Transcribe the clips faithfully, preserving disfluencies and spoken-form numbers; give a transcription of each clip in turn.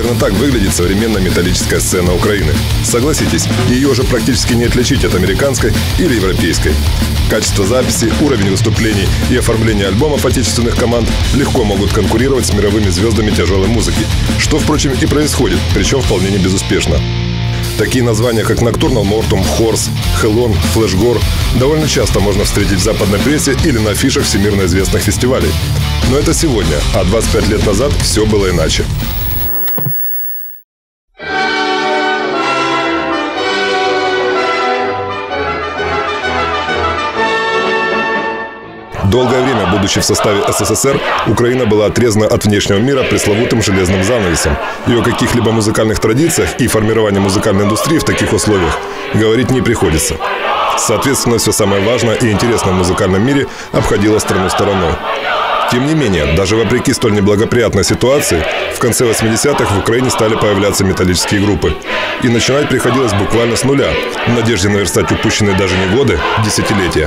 Примерно так выглядит современная металлическая сцена Украины. Согласитесь, ее уже практически не отличить от американской или европейской. Качество записи, уровень выступлений и оформление альбомов отечественных команд легко могут конкурировать с мировыми звездами тяжелой музыки, что, впрочем, и происходит, причем вполне не безуспешно. Такие названия, как Nocturnal Mortum, Horse, Hellon, Flashgore, довольно часто можно встретить в западной прессе или на афишах всемирно известных фестивалей. Но это сегодня, а двадцать пять лет назад все было иначе. Долгое время, будучи в составе СССР, Украина была отрезана от внешнего мира пресловутым железным занавесом. И о каких-либо музыкальных традициях и формировании музыкальной индустрии в таких условиях говорить не приходится. Соответственно, все самое важное и интересное в музыкальном мире обходило страну стороной. Тем не менее, даже вопреки столь неблагоприятной ситуации, в конце восьмидесятых в Украине стали появляться металлические группы. И начинать приходилось буквально с нуля, в надежде наверстать упущенные даже не годы, десятилетия.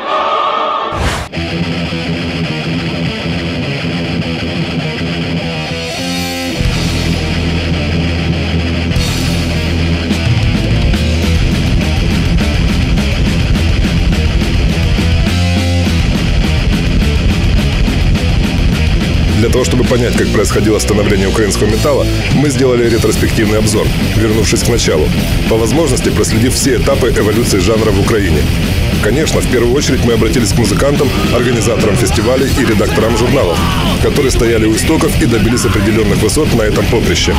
Для того, чтобы понять, как происходило становление украинского металла, мы сделали ретроспективный обзор, вернувшись к началу, по возможности проследив все этапы эволюции жанра в Украине. Конечно, в первую очередь мы обратились к музыкантам, организаторам фестивалей и редакторам журналов, которые стояли у истоков и добились определенных высот на этом поприще.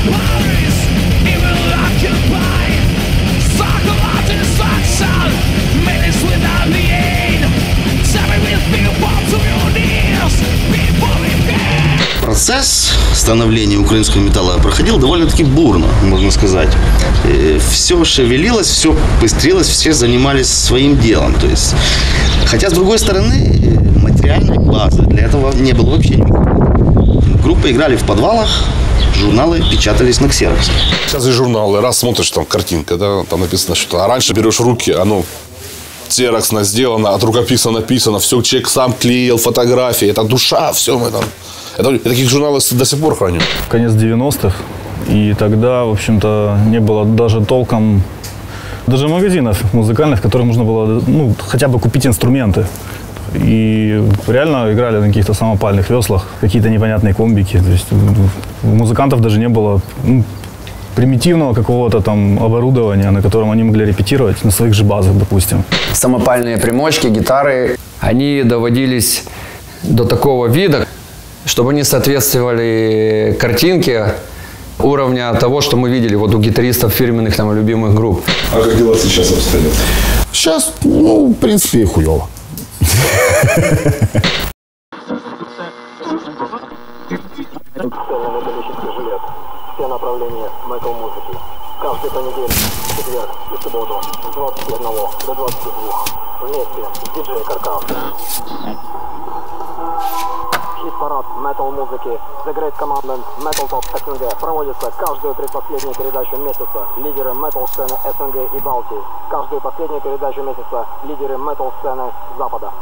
Процесс становления украинского металла проходил довольно-таки бурно, можно сказать. Все шевелилось, все быстрилось, все занимались своим делом. То есть, хотя, с другой стороны, материальной базы для этого не было вообще никакой. Группы играли в подвалах, журналы печатались на ксероксе. Сейчас и журналы, раз смотришь, там картинка, да, там написано что-то. А раньше берешь в руки, оно ксероксно сделано, от рукописа написано, все, человек сам клеил фотографии, это душа, все мы там. Я таких журналов до сих пор храню. Конец девяностых, и тогда, в общем-то, не было даже толком, даже магазинов музыкальных, в которых можно было, ну, хотя бы купить инструменты. И реально играли на каких-то самопальных веслах, какие-то непонятные комбики. То есть у музыкантов даже не было, ну, примитивного какого-то там оборудования, на котором они могли репетировать на своих же базах, допустим. Самопальные примочки, гитары, они доводились до такого вида, чтобы они соответствовали картинке уровня того, что мы видели вот у гитаристов фирменных там любимых групп. А как дела сейчас обстоят? Сейчас, ну, в принципе, хуёво. Все направления метал-музыки. Каждый понедельник, четверг и субботу с двадцати одного до двадцати двух. Вместе с диджей Каркас. Хит-парад метал-музыки The Great Commandment Metal Top СНГ проводится каждую предпоследнюю передачу месяца. Лидеры метал-сцены СНГ и Балтии. Каждую последнюю передачу месяца лидеры метал-сцены Запада.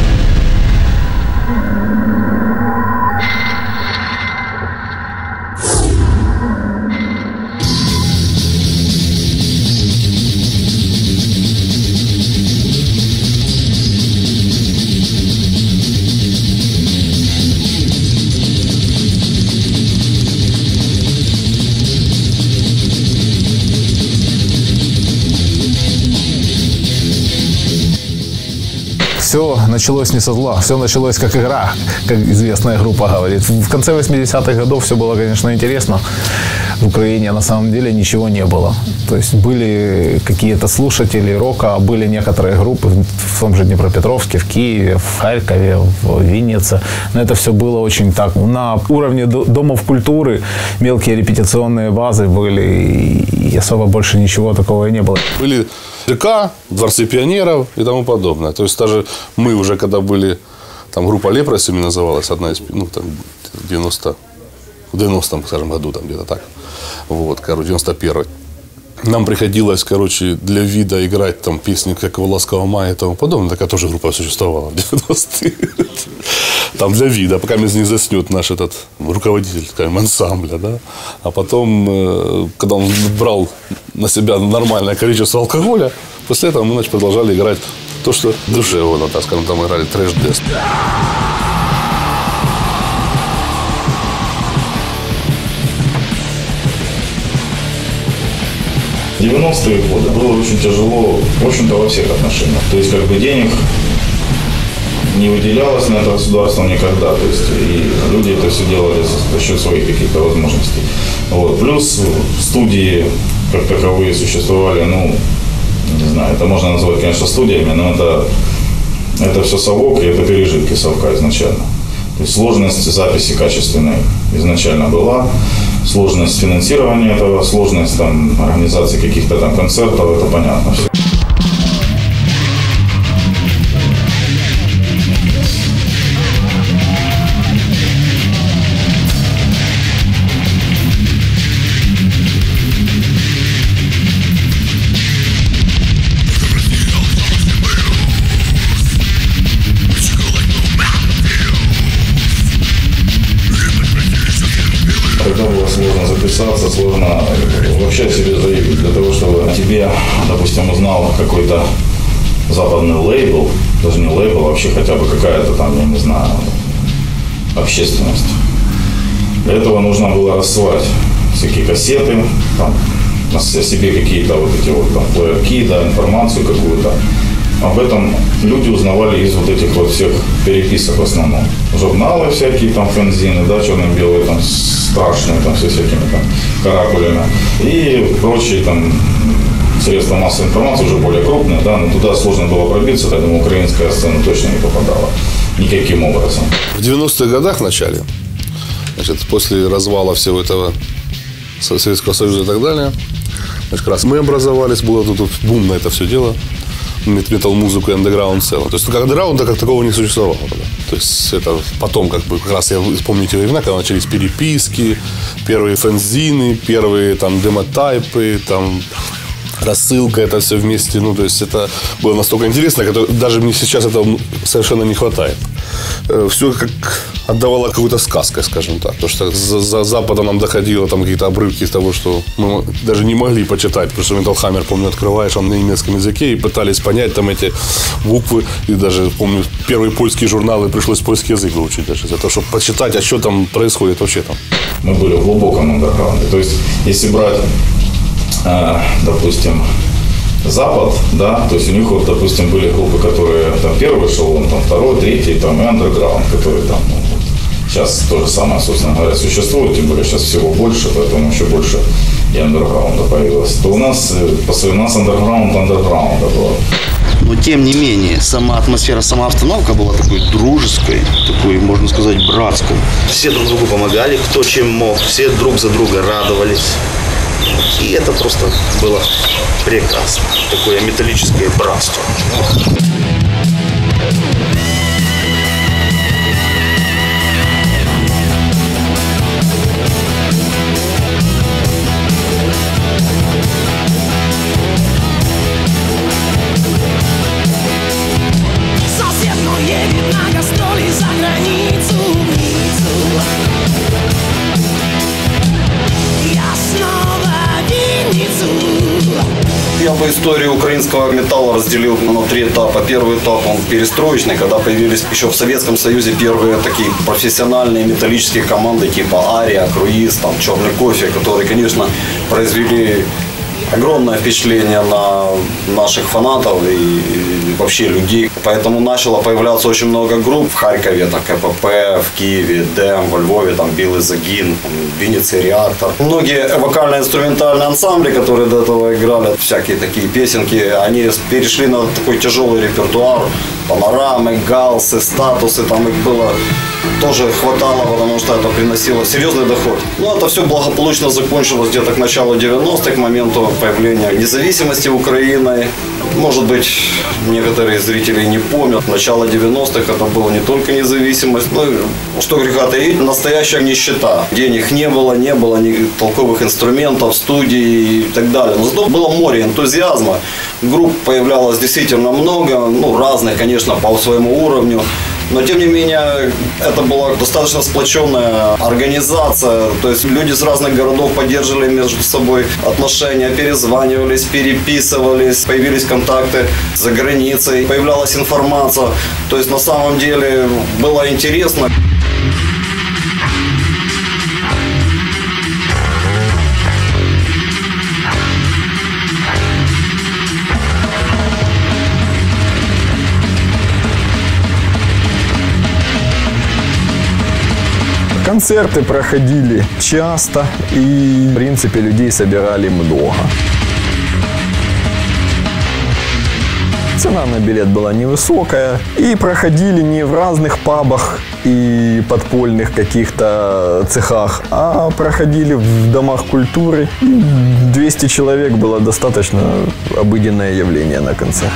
Все началось не со зла, все началось как игра, как известная группа говорит. В конце восьмидесятых годов все было, конечно, интересно. В Украине на самом деле ничего не было. То есть были какие-то слушатели рока, были некоторые группы в том же Днепропетровске, в Киеве, в Харькове, в Виннице. Но это все было очень так. На уровне домов культуры мелкие репетиционные базы были, и особо больше ничего такого и не было. Были ДК, дворцы пионеров и тому подобное. То есть даже мы уже, когда были, там группа Лепроси называлась, одна из, ну, там, в девяностом, в девяностом, скажем, году, там где-то так. Вот, короче, девяносто первый. нам приходилось, короче, для вида играть там песни, как «О ласковом мае» и тому подобное. Такая тоже группа существовала в девяностые. Там для вида, пока не заснет наш этот руководитель, скажем, ансамбля, да. А потом, когда он брал на себя нормальное количество алкоголя, после этого мы, значит, продолжали играть то, что душевно, так скажем, там играли трэш-дэс. В девяностые годы было очень тяжело, в общем-то, во всех отношениях. То есть, как бы, денег не выделялось на это государством никогда. То есть, и люди это все делали за счет своих каких-то возможностей. Вот. Плюс студии, как таковые, существовали, ну, не знаю, это можно назвать, конечно, студиями, но это, это все совок, и это пережитки совка изначально. То есть сложность записи качественной изначально была, сложность финансирования этого, сложность там организации каких-то там концертов, это понятно все. Когда было сложно записаться, сложно вообще о себе заявить. Для того, чтобы тебе, допустим, узнал какой-то западный лейбл, даже не лейбл, а вообще хотя бы какая-то там, я не знаю, общественность. Для этого нужно было рассылать всякие кассеты, там, о себе какие-то вот эти вот там плеерки, да, информацию какую-то. Об этом люди узнавали из вот этих вот всех переписок в основном. Журналы всякие, там, фэнзины, да, черно-белые, там, страшные, там, все всякими там каракулями. И прочие там средства массовой информации, уже более крупные, да, но туда сложно было пробиться, поэтому украинская сцена точно не попадала никаким образом. В девяностых годах в начале, значит, после развала всего этого Советского Союза и так далее, значит, как раз мы образовались, было тут, тут бум на это все дело. Метал-музыку и андеграунд в целом. То есть, как андеграунда как такого не существовало. Да? То есть, это потом, как бы, как раз я помню те времена, когда начались переписки, первые фэнзины, первые там демотайпы, там рассылка, это все вместе. Ну, то есть, это было настолько интересно, что даже мне сейчас этого совершенно не хватает. Все как отдавало какой-то сказкой, скажем так. Потому что за, за Запада нам доходило там какие-то обрывки из того, что мы даже не могли почитать. Потому что Metal Hammer, помню, открываешь, он на немецком языке, и пытались понять там эти буквы. И даже, помню, первые польские журналы пришлось польский язык выучить даже. За то, чтобы почитать, а что там происходит вообще там. Мы были в глубоком андерграунде. То есть, если брать, э, допустим, Запад, да, то есть у них вот, допустим, были группы, которые там первый эшелон, там второй, третий, там и андерграунд, которые там, ну, вот, сейчас то же самое, собственно говоря, существует, тем более сейчас всего больше, поэтому еще больше и андерграунда появилось. То у нас, у нас андерграунд андерграунда было. Но тем не менее, сама атмосфера, сама обстановка была такой дружеской, такой, можно сказать, братской. Все друг другу помогали, кто чем мог, все друг за друга радовались. И это просто было прекрасно. Такое металлическое братство. Сосед мой едет на гастроли за границу. Я снова Я бы историю украинского металла разделил на три этапа. Первый этап, он перестроечный, когда появились еще в Советском Союзе первые такие профессиональные металлические команды типа Ария, Круиз, там, Черный кофе, которые, конечно, произвели огромное впечатление на наших фанатов и вообще людей. Поэтому начало появляться очень много групп в Харькове, так КПП, в Киеве, ДЭМ, во Львове, там Белый Загин, там, в Виннице Реактор. Многие вокально-инструментальные ансамбли, которые до этого играли, всякие такие песенки, они перешли на такой тяжелый репертуар. Панорамы, галсы, статусы, там их было тоже хватало, потому что это приносило серьезный доход. Но это все благополучно закончилось где-то к началу девяностых, к моменту появления независимости Украины. Может быть, некоторые зрители не помнят. Начало девяностых это была не только независимость, но, что греха таить, настоящая нищета. Денег не было, не было ни толковых инструментов, студий и так далее. Но зато было море энтузиазма. Групп появлялось действительно много, ну, разных, конечно, по своему уровню. Но, тем не менее, это была достаточно сплоченная организация. То есть люди с разных городов поддерживали между собой отношения, перезванивались, переписывались, появились контакты за границей, появлялась информация. То есть, на самом деле, было интересно. Концерты проходили часто, и, в принципе, людей собирали много. Цена на билет была невысокая, и проходили не в разных пабах и подпольных каких-то цехах, а проходили в домах культуры. двести человек было достаточно обыденное явление на концерте.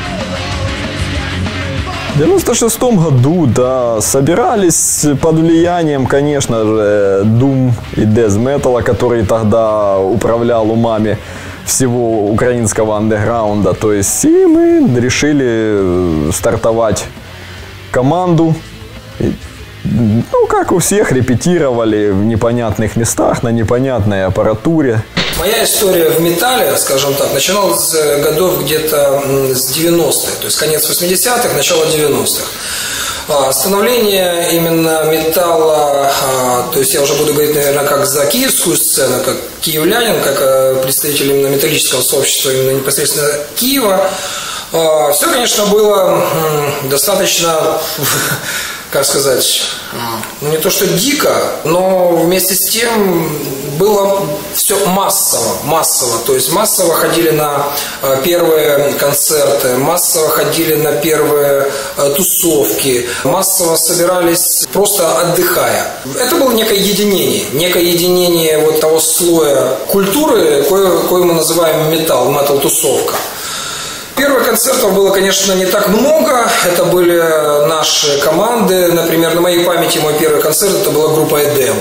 В девяносто шестом году, да, собирались под влиянием, конечно же, дум и дез-металла, который тогда управлял умами всего украинского андеграунда. То есть, и мы решили стартовать команду. Ну, как у всех, репетировали в непонятных местах, на непонятной аппаратуре. Моя история в металле, скажем так, начиналась с годов где-то с девяностых, то есть конец восьмидесятых, начало девяностых. Становление именно металла, то есть я уже буду говорить, наверное, как за киевскую сцену, как киевлянин, как представитель именно металлического сообщества, именно непосредственно Киева. Все, конечно, было достаточно, как сказать, ну не то что дико, но вместе с тем было все массово, массово. То есть массово ходили на первые концерты, массово ходили на первые тусовки, массово собирались просто отдыхая. Это было некое единение, некое единение вот того слоя культуры, кое, кое мы называем металл, метал-тусовка. Первых концертов было, конечно, не так много. Это были наши команды. Например, на моей памяти мой первый концерт это была группа Эдем.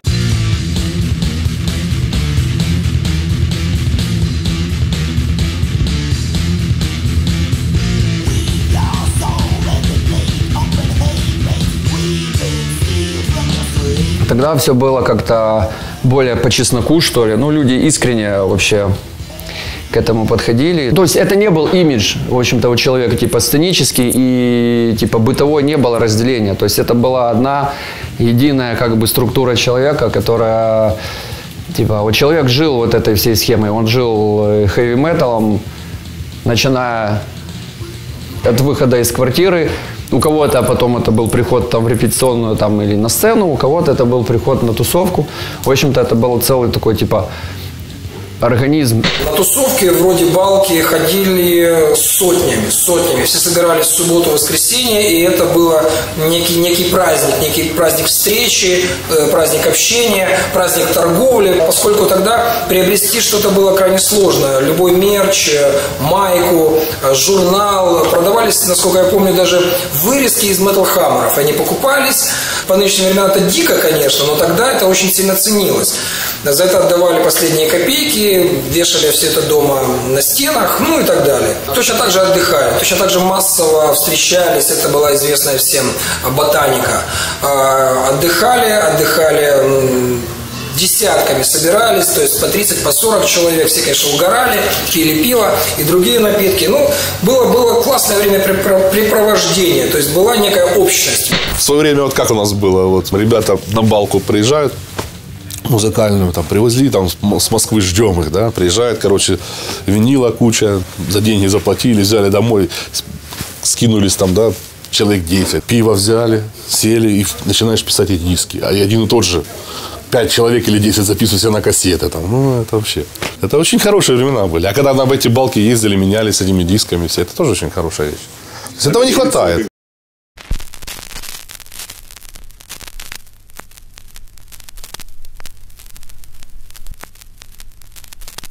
Тогда все было как-то более по чесноку, что ли. Ну, люди искренне вообще к этому подходили. То есть это не был имидж, в общем-то, у человека типа сценический и типа бытовой, не было разделения. То есть это была одна единая как бы структура человека, которая типа вот человек жил вот этой всей схемой. Он жил хэви-металом, начиная от выхода из квартиры. У кого-то потом это был приход там, в репетиционную там, или на сцену, у кого-то это был приход на тусовку. В общем-то это был целый такой типа организм. На тусовки вроде балки ходили сотнями, сотнями. Все собирались в субботу, воскресенье, и это было некий, некий праздник, некий праздник встречи, праздник общения, праздник торговли, поскольку тогда приобрести что-то было крайне сложно. Любой мерч, майку, журнал, продавались, насколько я помню, даже вырезки из метал-хаммеров. Они покупались. По нынешним временам это дико, конечно, но тогда это очень сильно ценилось. За это отдавали последние копейки, вешали все это дома на стенах, ну и так далее. Точно так же отдыхали, точно так же массово встречались, это была известная всем ботаника. Отдыхали, отдыхали десятками, собирались, то есть по тридцать, по сорок человек, все, конечно, угорали, пили пиво и другие напитки. Ну, было, было классное времяпрепровождение, то есть была некая общность. В свое время вот как у нас было, вот ребята на балку приезжают, музыкальную, там, привезли, там, с Москвы ждем их, да, приезжает, короче, винила куча, за деньги заплатили, взяли домой, скинулись там, да, человек десять, пиво взяли, сели и начинаешь писать эти диски, а и один и тот же, пять человек или десять записывают себя на кассеты, там, ну, это вообще, это очень хорошие времена были, а когда на эти балки ездили, менялись этими дисками, все, это тоже очень хорошая вещь, то есть этого не хватает.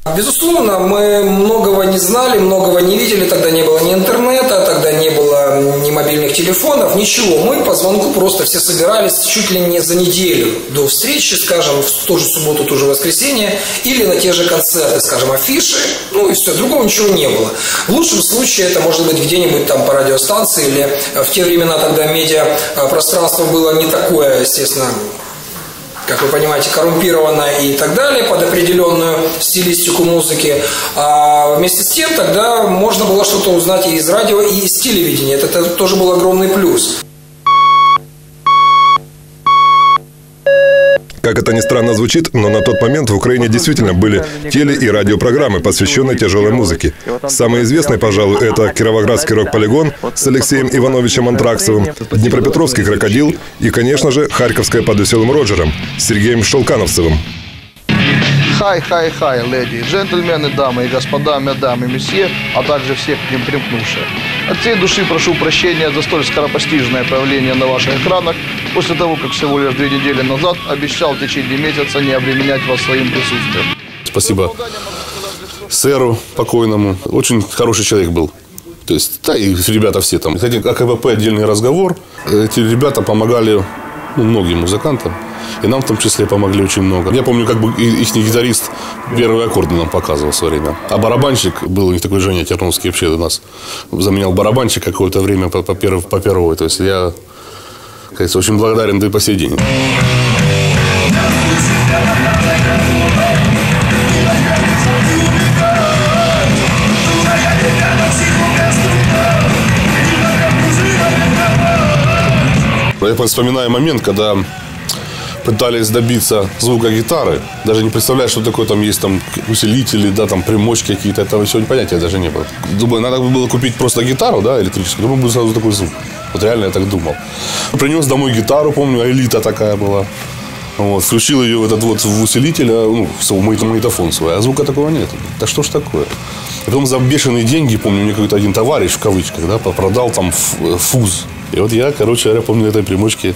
Безусловно, мы многого не знали, многого не видели, тогда не было ни интернета, тогда не было ни мобильных телефонов, ничего. Мы по звонку просто все собирались чуть ли не за неделю до встречи, скажем, в ту же субботу, ту же воскресенье, или на те же концерты, скажем, афиши, ну и все, другого ничего не было. В лучшем случае это может быть где-нибудь там по радиостанции, или в те времена тогда медиапространство было не такое, естественно, как вы понимаете, коррумпированная и так далее, под определенную стилистику музыки. А вместе с тем тогда можно было что-то узнать и из радио, и из телевидения. Это, это тоже был огромный плюс. Как это ни странно звучит, но на тот момент в Украине действительно были теле- и радиопрограммы, посвященные тяжелой музыке. Самый известный, пожалуй, это «Кировоградский рок-полигон» с Алексеем Ивановичем Антраксовым, «Днепропетровский крокодил» и, конечно же, «Харьковская под веселым Роджером» с Сергеем Шелкановцевым. Хай, хай, хай, леди, джентльмены, дамы и господа, мадам и месье, а также всех к ним примкнувшие. От всей души прошу прощения за столь скоропостижное появление на ваших экранах, после того, как всего лишь две недели назад обещал в течение месяца не обременять вас своим присутствием. Спасибо сэру покойному. Очень хороший человек был. То есть, да, и ребята все там. Хотя о КВП отдельный разговор. Эти ребята помогали, ну, многим музыкантам. И нам в том числе помогли очень много. Я помню, как бы их гитарист первые аккорды нам показывал в свое время. А барабанщик был у них такой Женя Терновский, вообще у нас заменял барабанщик какое-то время по, по, перв, по первой. То есть я, кажется, очень благодарен да и по сей день. Я вспоминаю момент, когда пытались добиться звука гитары. Даже не представляю, что такое там есть там усилители, да, там примочки какие-то. Этого сегодня понятия даже не было. Думаю, надо было купить просто гитару, да, электрическую. Думаю, будет сразу такой звук. Вот реально я так думал. Принес домой гитару, помню, элита такая была. Вот, включил ее в этот вот в усилитель, ну, в магнитофон свой, а звука такого нет. Да что ж такое? И потом за бешеные деньги, помню, мне какой-то один товарищ, в кавычках, да, продал там фуз. И вот я, короче говоря, помню, этой примочки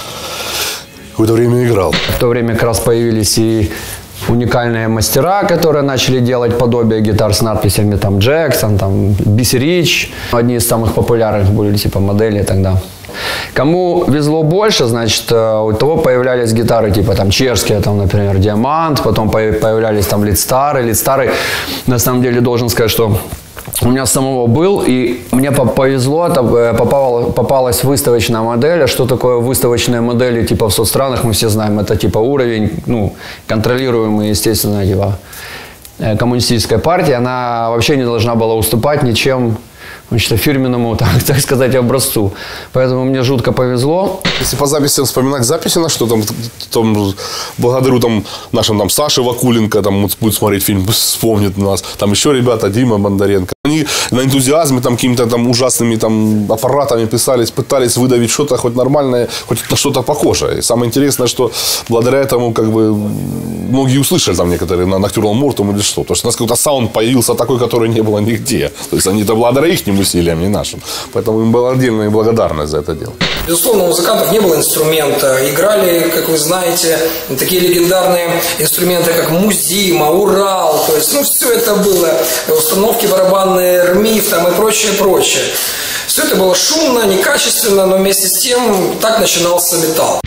какое-то время играл. В то время как раз появились и уникальные мастера, которые начали делать подобие гитар с надписями там Джексон, там Бис Рич. Одни из самых популярных были типа модели тогда. Кому везло больше, значит, у того появлялись гитары типа там чешские, там, например, Диамант, потом появлялись там лидстары. Лидстары, на самом деле, должен сказать, что у меня самого был, и мне повезло, попала, попалась выставочная модель. А что такое выставочные модели типа в соцстранах, мы все знаем, это типа уровень, ну, контролируемый, естественно, типа коммунистической партии. Она вообще не должна была уступать ничем, значит, фирменному, так, так сказать, образцу. Поэтому мне жутко повезло. Если по записям вспоминать записи на что, там, там благодарю там, нашим там, Саше Вакуленко, там, вот, будет смотреть фильм, вспомнит нас. Там еще ребята, Дима Бондаренко. Они на энтузиазме там, какими-то там ужасными там, аппаратами писались, пытались выдавить что-то хоть нормальное, хоть на что-то похожее. И самое интересное, что благодаря этому как бы многие услышали там некоторые на Nocturnal Mortum или что. Потому что у нас какой-то саунд появился такой, который не было нигде. То есть они-то благодаря их усилиям, не нашим. Поэтому им была отдельная благодарность за это дело. Безусловно, у музыкантов не было инструмента. Играли, как вы знаете, такие легендарные инструменты, как Музима, Урал. То есть, ну, все это было. Установки барабанные, РМИФ там и прочее, прочее. Все это было шумно, некачественно, но вместе с тем так начинался металл.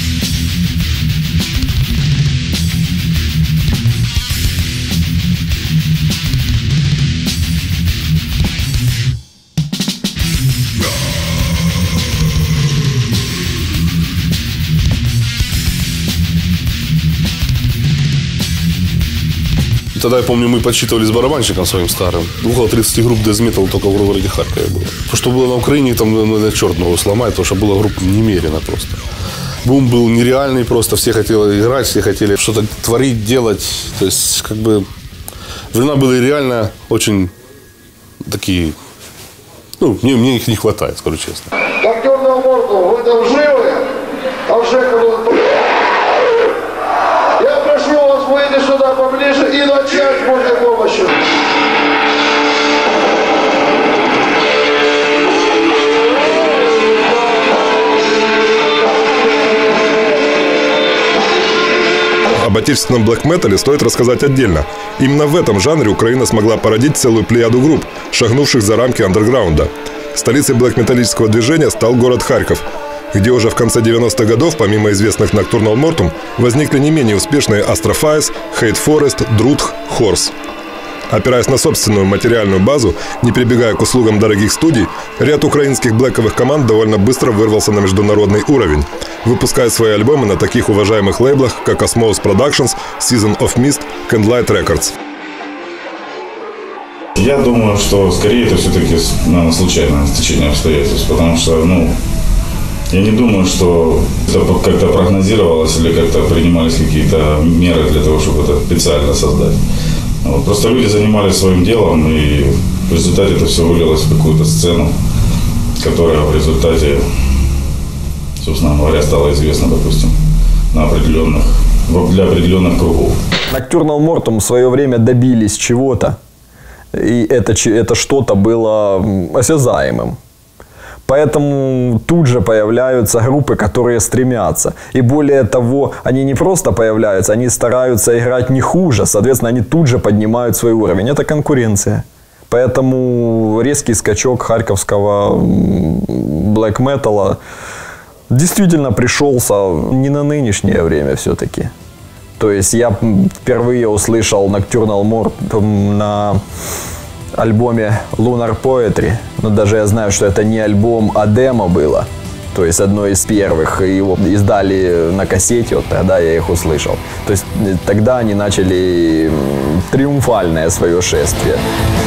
Тогда, я помню, мы подсчитывали с барабанщиком своим старым. Около тридцати групп дезметал только в городе Харькове было. То, что было на Украине, там надо черт ногу сломать, потому что было групп немерено просто. Бум был нереальный просто, все хотели играть, все хотели что-то творить, делать. То есть, как бы, времена были реально очень такие, ну, мне, мне их не хватает, скажу честно. Nocturnal Mortum, вы там живы? Там Жека был... Я прошу вас выйти сюда поближе и начать с Божьей помощью. Об отечественном блэк-метале стоит рассказать отдельно. Именно в этом жанре Украина смогла породить целую плеяду групп, шагнувших за рамки андерграунда. Столицей блэк-металлического движения стал город Харьков, где уже в конце девяностых годов, помимо известных Nocturnal Mortum, возникли не менее успешные Astrophies, Hate Forest, Drudh, Horse. Опираясь на собственную материальную базу, не прибегая к услугам дорогих студий, ряд украинских блэковых команд довольно быстро вырвался на международный уровень, выпуская свои альбомы на таких уважаемых лейблах, как Osmose Productions, Season of Mist, Candlelight Records. Я думаю, что скорее это все-таки, наверное, случайное стечение обстоятельств, потому что, ну, я не думаю, что это как-то прогнозировалось или как-то принимались какие-то меры для того, чтобы это специально создать. Вот. Просто люди занимались своим делом, и в результате это все вылилось в какую-то сцену, которая в результате, собственно говоря, стала известна, допустим, на определенных, для определенных кругов. Nocturnal Mortum в свое время добились чего-то, и это, это что-то было осязаемым. Поэтому тут же появляются группы, которые стремятся. И более того, они не просто появляются, они стараются играть не хуже. Соответственно, они тут же поднимают свой уровень. Это конкуренция. Поэтому резкий скачок харьковского блэк-металла действительно пришелся не на нынешнее время все-таки. То есть я впервые услышал Nocturnal Mortum на альбоме Lunar Poetry, но даже я знаю, что это не альбом, а демо было, то есть одно из первых, его издали на кассете, вот тогда я их услышал. То есть тогда они начали триумфальное свое шествие.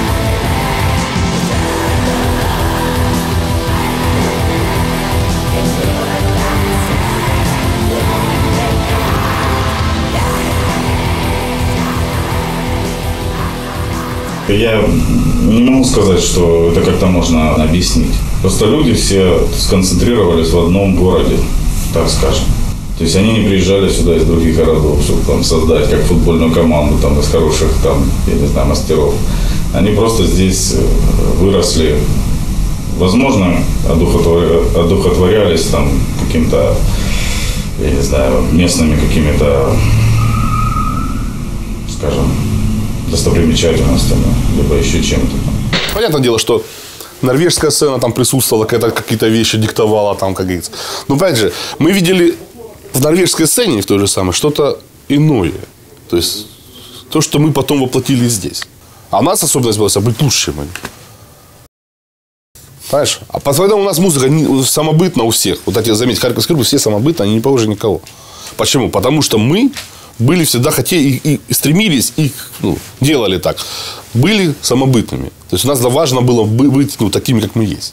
Я не могу сказать, что это как-то можно объяснить. Просто люди все сконцентрировались в одном городе, так скажем. То есть они не приезжали сюда из других городов, чтобы там создать как футбольную команду там, из хороших там, я не знаю, мастеров. Они просто здесь выросли, возможно, одухотворялись там каким-то, я не знаю, местными какими-то, скажем, достопримечательностями, либо еще чем-то. Понятное дело, что норвежская сцена там присутствовала, какие-то вещи диктовала, там, как говорится. Но, опять же, мы видели в норвежской сцене, в той же самой, что-то иное. То есть, то, что мы потом воплотили здесь. А у нас особенность была быть лучше, чем они. Понимаешь? А поэтому у нас музыка самобытна у всех. Вот эти, заметьте, харьковские группы все самобытны, они не похожи никого. Почему? Потому что мы были всегда хотели и, и, и стремились, и ну, делали так. Были самобытными. То есть у нас важно было быть ну, такими, как мы есть.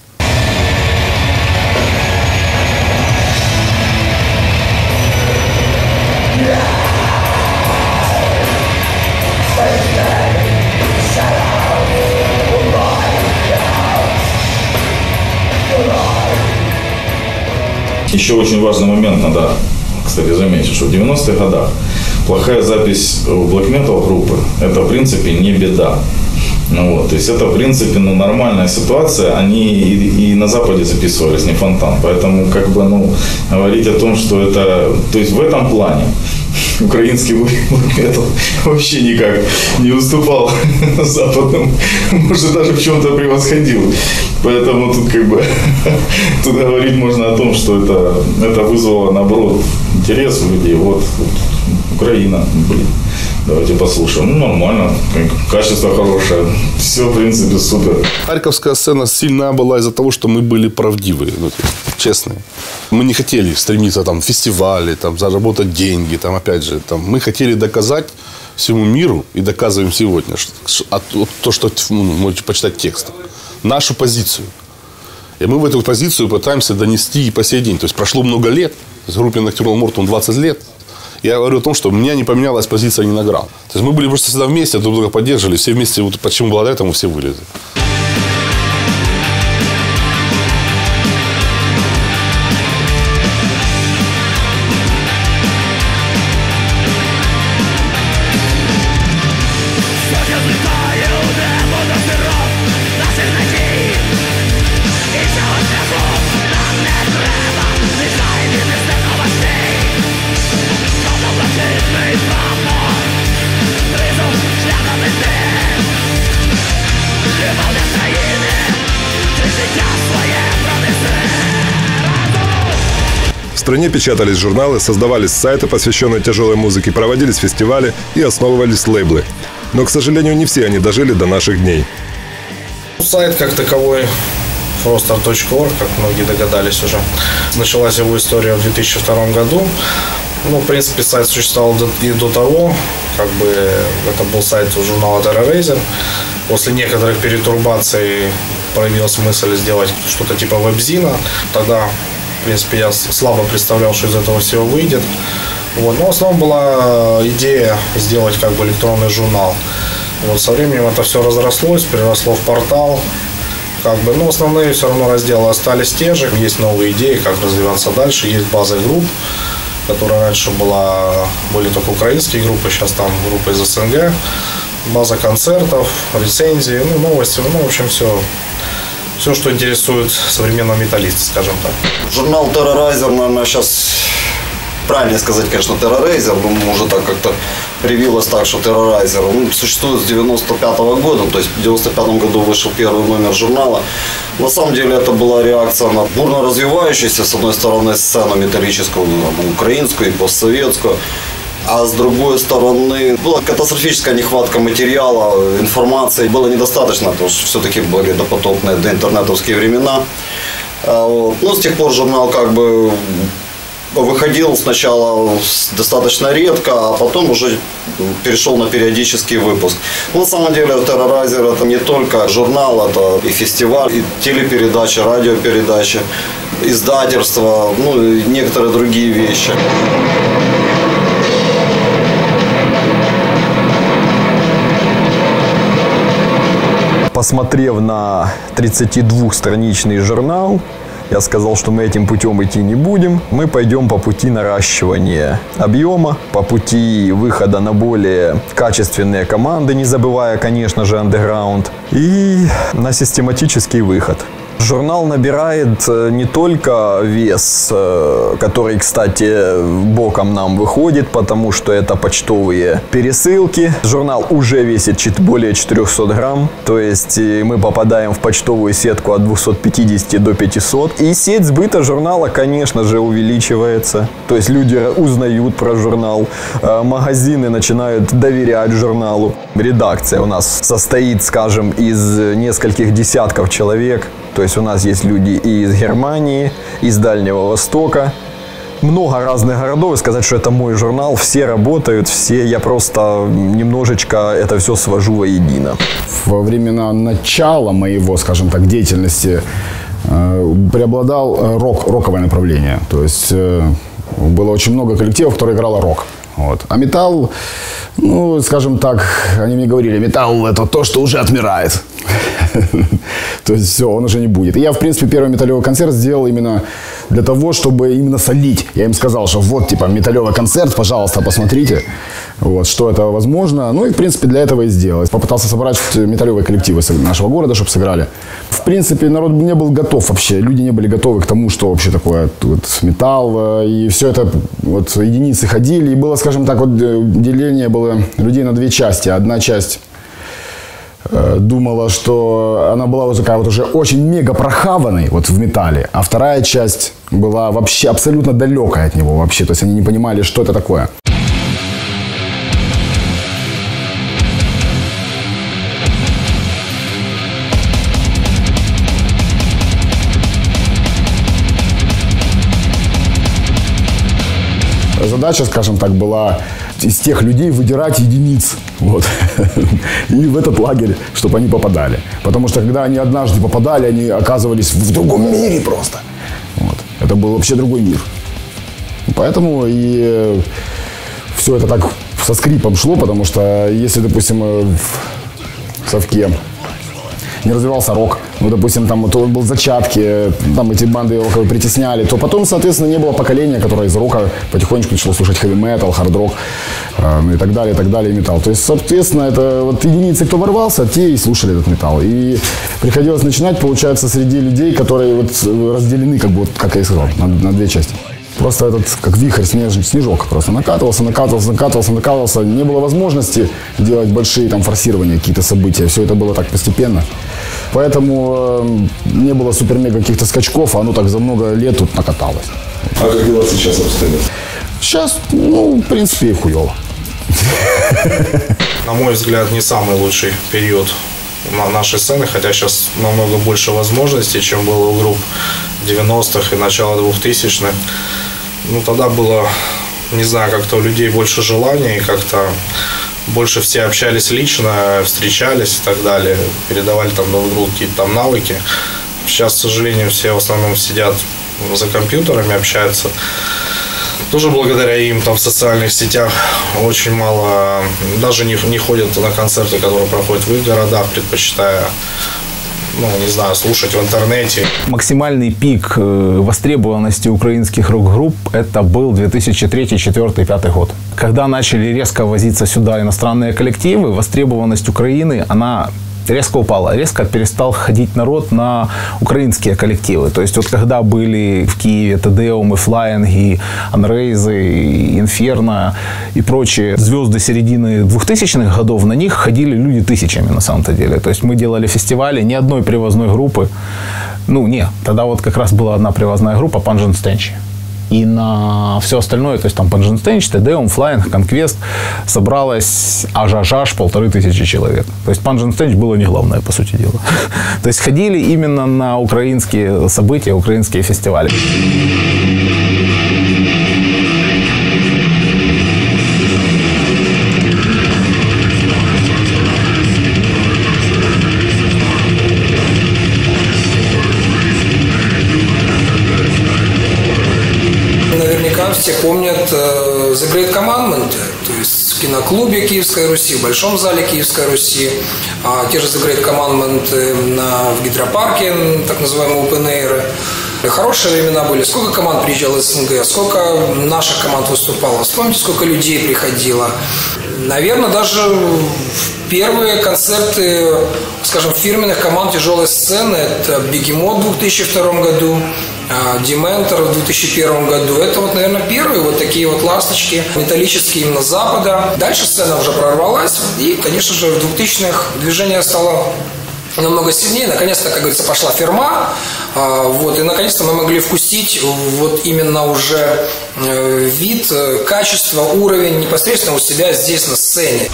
Еще очень важный момент надо, кстати, заметить, что в девяностых годах плохая запись black metal группы – это, в принципе, не беда. Ну, вот, то есть, это, в принципе, ну, нормальная ситуация. Они и, и на Западе записывались, не фонтан. Поэтому, как бы, ну, говорить о том, что это... То есть, в этом плане украинский black metal вообще никак не уступал западным. Может, даже в чем-то превосходил. Поэтому тут, как бы, тут говорить можно о том, что это, это вызвало, наоборот, интерес у людей. Вот, вот Украина, блин. Давайте послушаем. Ну, нормально, качество хорошее. Все, в принципе, супер. Харьковская сцена сильна была из-за того, что мы были правдивые, ну, честные. Мы не хотели стремиться там, в фестивали, там, заработать деньги. Там, опять же, там, мы хотели доказать всему миру, и доказываем сегодня, что, а то, что ну, можете почитать текст, нашу позицию. И мы в эту позицию пытаемся донести и по сей день. То есть прошло много лет, с группой Nocturnal Mortum двадцать лет. Я говорю о том, что у меня не поменялась позиция ни на грамм. То есть мы были просто всегда вместе, друг друга поддерживали, все вместе, вот почему благодаря этому все вылезли. Made стране печатались журналы, создавались сайты, посвященные тяжелой музыке, проводились фестивали и основывались лейблы. Но, к сожалению, не все они дожили до наших дней. Сайт как таковой фростер точка орг, как многие догадались уже. Началась его история в две тысячи втором году. Ну, в принципе, сайт существовал и до того. Как бы это был сайт журнала Terrorizer. После некоторых перетурбаций проявилась мысль сделать что-то типа веб-зина. Тогда, в принципе, я слабо представлял, что из этого всего выйдет. Вот. Но в основном была идея сделать как бы электронный журнал. Вот. Со временем это все разрослось, переросло в портал. Как бы, но основные все равно разделы остались те же. Есть новые идеи, как развиваться дальше. Есть база групп, которая раньше была, были только украинские группы, сейчас там группы из СНГ. База концертов, рецензии, ну, новости, ну, в общем, все. Все, что интересует современного металлиста, скажем так. Журнал Terrorizer, наверное, сейчас правильнее сказать, конечно, Terrorizer, но уже так как-то привилось так, что Terrorizer ну, существует с девяносто пятого года, то есть в девяносто пятом году вышел первый номер журнала. На самом деле это была реакция на бурно развивающуюся, с одной стороны, сцену металлическую, там, украинскую и постсоветскую, а с другой стороны была катастрофическая нехватка материала, информации, было недостаточно, потому что все-таки были допотопные доинтернетовские времена. Вот. Но с тех пор журнал как бы выходил сначала достаточно редко, а потом уже перешел на периодический выпуск. Но на самом деле Terrorizer это не только журнал, это и фестиваль, и телепередачи, радиопередачи, издательство, ну и некоторые другие вещи. Посмотрев на тридцатидвухстраничный журнал, я сказал, что мы этим путем идти не будем. Мы пойдем по пути наращивания объема, по пути выхода на более качественные команды, не забывая, конечно же, андеграунд, и на систематический выход. Журнал набирает не только вес, который, кстати, боком нам выходит, потому что это почтовые пересылки. Журнал уже весит более четырехсот грамм, то есть мы попадаем в почтовую сетку от двухсот пятидесяти до пятисот. И сеть сбыта журнала, конечно же, увеличивается. То есть люди узнают про журнал, магазины начинают доверять журналу. Редакция у нас состоит, скажем, из нескольких десятков человек. То есть у нас есть люди и из Германии, и из Дальнего Востока. Много разных городов. И сказать, что это мой журнал, все работают, все. Я просто немножечко это все свожу воедино. Во времена начала моего, скажем так, деятельности э, преобладал рок, роковое направление. То есть э, было очень много коллективов, которые играло рок. Вот. А металл, ну, скажем так, они мне говорили, металл это то, что уже отмирает. То есть все, он уже не будет. И я, в принципе, первый металлевый концерт сделал именно для того, чтобы именно солить. Я им сказал, что вот, типа, металлевый концерт, пожалуйста, посмотрите, вот, что это возможно. Ну и, в принципе, для этого и сделал. Попытался собрать металлевые коллективы нашего города, чтобы сыграли. В принципе, народ не был готов вообще. Люди не были готовы к тому, что вообще такое вот, металл. И все это, вот, единицы ходили. И было, скажем так, вот, деление было людей на две части. Одна часть думала, что она была вот такая вот уже очень мега прохаванной вот в металле, а вторая часть была вообще абсолютно далекая от него вообще, то есть они не понимали, что это такое. Задача, скажем так, была из тех людей выдирать единиц вот, и в этот лагерь, чтобы они попадали. Потому что когда они однажды попадали, они оказывались в другом мире просто. Вот. Это был вообще другой мир. Поэтому и все это так со скрипом шло, потому что если, допустим, в совке не развивался рок, ну, допустим, там то он был в зачатке, там эти банды его притесняли, то потом, соответственно, не было поколения, которое из рока потихонечку начало слушать хэви-метал, хард-рок, э, ну и так далее, и так далее, и металл. То есть, соответственно, это вот единицы, кто ворвался, те и слушали этот металл. И приходилось начинать, получается, среди людей, которые вот разделены, как бы, вот, как я и сказал, на, на две части. Просто этот, как вихрь, снеж, снежок просто накатывался, накатывался, накатывался, накатывался. Не было возможности делать большие там форсирования, какие-то события. Все это было так постепенно. Поэтому э, не было супер-мега каких-то скачков, а оно так за много лет тут накаталось. А как дела сейчас обстоят? Сейчас, ну, в принципе, и хуёво. На мой взгляд, не самый лучший период нашей сцены, хотя сейчас намного больше возможностей, чем было у групп девяностых и начала двухтысячных. Ну, тогда было, не знаю, как-то у людей больше желаний, как-то больше все общались лично, встречались и так далее, передавали там друг другу какие-то там навыки. Сейчас, к сожалению, все в основном сидят за компьютерами, общаются. Тоже благодаря им там в социальных сетях очень мало, даже не, не ходят на концерты, которые проходят в их городах, предпочитая, ну, не знаю, слушать в интернете. Максимальный пик востребованности украинских рок-групп это был две тысячи третий, две тысячи четвёртый, две тысячи пятый год. Когда начали резко возиться сюда иностранные коллективы, востребованность Украины, она резко упала. Резко перестал ходить народ на украинские коллективы. То есть вот когда были в Киеве Тедеумы, Флаинги, Анрейзы, Инферно и прочие звезды середины двухтысячных годов, на них ходили люди тысячами на самом-то деле. То есть мы делали фестивали, ни одной привозной группы. Ну, не, тогда вот как раз была одна привозная группа Punch and Stench. И на все остальное, то есть там Punch and Stench, Тедеум, Flying, Conquest, собралось аж-аж-аж полторы тысячи человек. То есть Punch and Stench было не главное, по сути дела. То есть ходили именно на украинские события, украинские фестивали. Все помнят uh, The Great Commandment, то есть в киноклубе Киевской Руси, в Большом зале Киевской Руси, а те же The Great Commandment на, в гидропарке, так называемые open air. Хорошие времена были. Сколько команд приезжало из СНГ, сколько наших команд выступало. Вспомните, сколько людей приходило. Наверное, даже первые концерты, скажем, фирменных команд тяжелой сцены, это Бегемот в две тысячи втором году, Дементор в две тысячи первом году. Это вот, наверное, первые вот такие вот ласточки металлические именно с Запада. Дальше сцена уже прорвалась. И, конечно же, в двухтысячных движение стало намного сильнее. Наконец-то, как говорится, пошла фирма. Вот, и наконец-то мы могли вкусить вот именно уже вид, качество, уровень непосредственно у себя здесь на сцене.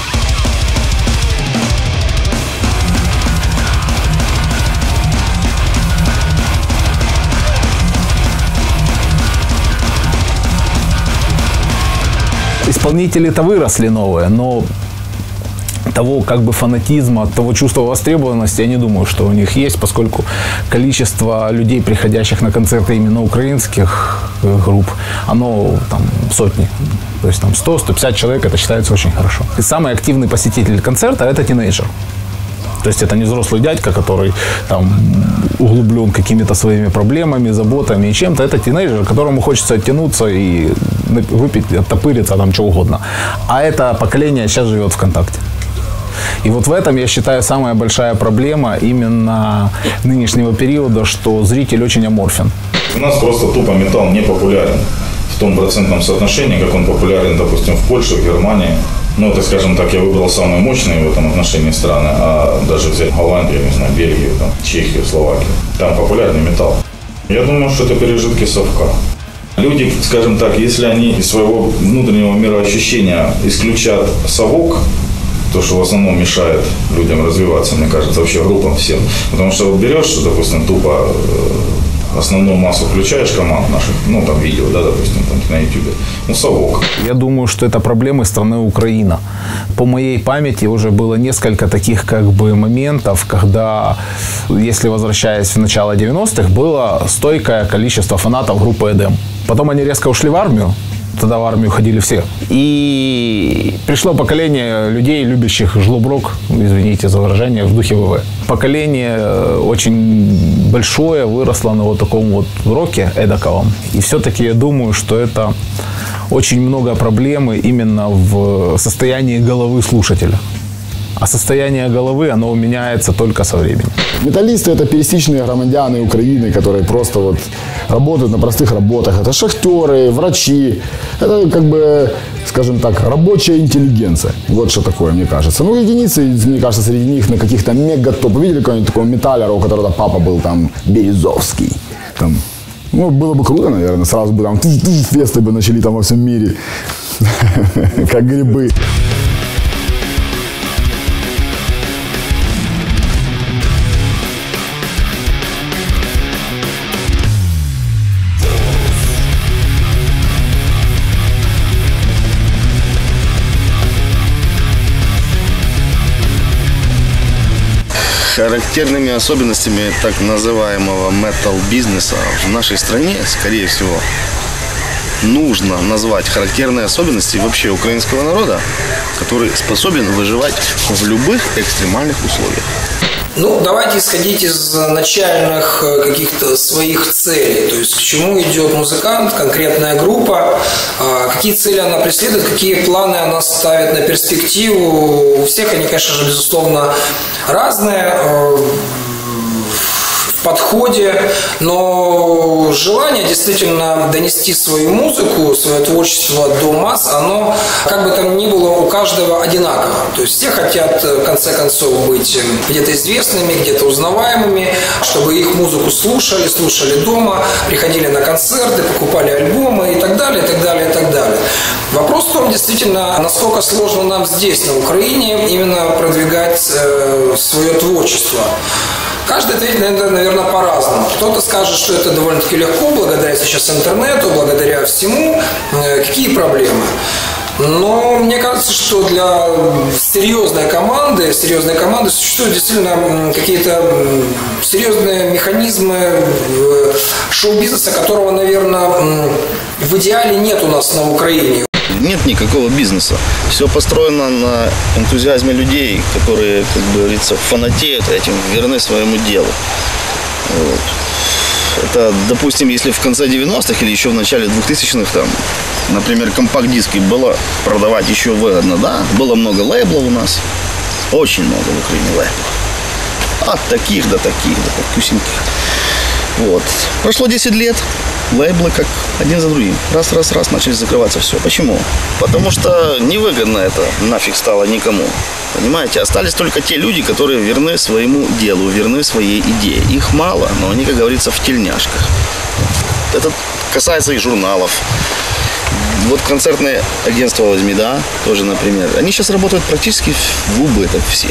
Исполнители-то выросли новые, но того как бы фанатизма, того чувства востребованности я не думаю, что у них есть, поскольку количество людей, приходящих на концерты именно украинских групп, оно там сотни. То есть там сто — сто пятьдесят человек, это считается очень хорошо. И самый активный посетитель концерта – это тинейджер. То есть это не взрослый дядька, который там углублен какими-то своими проблемами, заботами и чем-то. Это тинейджер, которому хочется оттянуться и выпить, оттопыриться, там что угодно. А это поколение сейчас живет ВКонтакте. И вот в этом, я считаю, самая большая проблема именно нынешнего периода, что зритель очень аморфен. У нас просто тупо металл не популярен в том процентном соотношении, как он популярен, допустим, в Польше, в Германии. Ну, это, скажем так, я выбрал самые мощные в этом отношении страны, а даже взять Голландию, не знаю, Бельгию, там, Чехию, Словакию. Там популярный металл. Я думаю, что это пережитки совка. Люди, скажем так, если они из своего внутреннего мироощущения исключат совок, то, что в основном мешает людям развиваться, мне кажется, вообще группам всем. Потому что вот берешь, допустим, тупо основную массу включаешь команд наших, ну, там, видео, да, допустим, там, на ютубе, ну, совок. Я думаю, что это проблемы страны Украина. По моей памяти уже было несколько таких, как бы, моментов, когда, если возвращаясь в начало девяностых, было стойкое количество фанатов группы Эдем. Потом они резко ушли в армию. Тогда в армию ходили все. И пришло поколение людей, любящих жлоб-рок, извините за выражение, в духе ВВ. Поколение очень большое выросло на вот таком вот роке эдаковом. И все-таки я думаю, что это очень много проблемы именно в состоянии головы слушателя. А состояние головы, оно меняется только со временем. Металлисты – это пересечные громадяне Украины, которые просто вот работают на простых работах. Это шахтеры, врачи. Это как бы скажем так, рабочая интеллигенция. Вот что такое, мне кажется. Ну, единицы, мне кажется, среди них на каких-то мега-топ. Видели какого-нибудь такого металлера, у которого папа был там Березовский? Там, ну, было бы круто, наверное, сразу бы там фесты бы начали там во всем мире. Как грибы. Характерными особенностями так называемого метал-бизнеса в нашей стране, скорее всего, нужно назвать характерные особенности вообще украинского народа, который способен выживать в любых экстремальных условиях. Ну, давайте исходить из начальных каких-то своих целей. То есть, к чему идет музыкант, конкретная группа, какие цели она преследует, какие планы она ставит на перспективу. У всех они, конечно же, безусловно, разные в подходе, но желание действительно донести свою музыку, свое творчество до масс, оно, как бы там ни было, у каждого одинаково. То есть все хотят, в конце концов, быть где-то известными, где-то узнаваемыми, чтобы их музыку слушали, слушали дома, приходили на концерты, покупали альбомы и так далее, и так далее, и так далее. Вопрос в том, действительно, насколько сложно нам здесь, на Украине, именно продвигать э, свое творчество. Каждый ответит, наверное, по-разному. Кто-то скажет, что это довольно-таки легко, благодаря сейчас интернету, благодаря всему. Какие проблемы? Но мне кажется, что для серьезной команды, серьезной команды существуют действительно какие-то серьезные механизмы шоу-бизнеса, которого, наверное, в идеале нет у нас на Украине. Нет никакого бизнеса. Все построено на энтузиазме людей, которые, как говорится, фанатеют этим, верны своему делу. Вот. Это, допустим, если в конце девяностых или еще в начале двухтысячных, там, например, компакт-диски было продавать еще выгодно, да? Было много лейблов у нас. Очень много в Украине лейблов. От таких до таких, до таких. Вот. Прошло десять лет. Лейблы как один за другим. Раз, раз, раз, начали закрываться. Все. Почему? Потому что невыгодно это нафиг стало никому. Понимаете? Остались только те люди, которые верны своему делу, верны своей идее. Их мало, но они, как говорится, в тельняшках. Это касается и журналов. Вот концертные агентства возьми, да, тоже, например. Они сейчас работают практически в убыток все.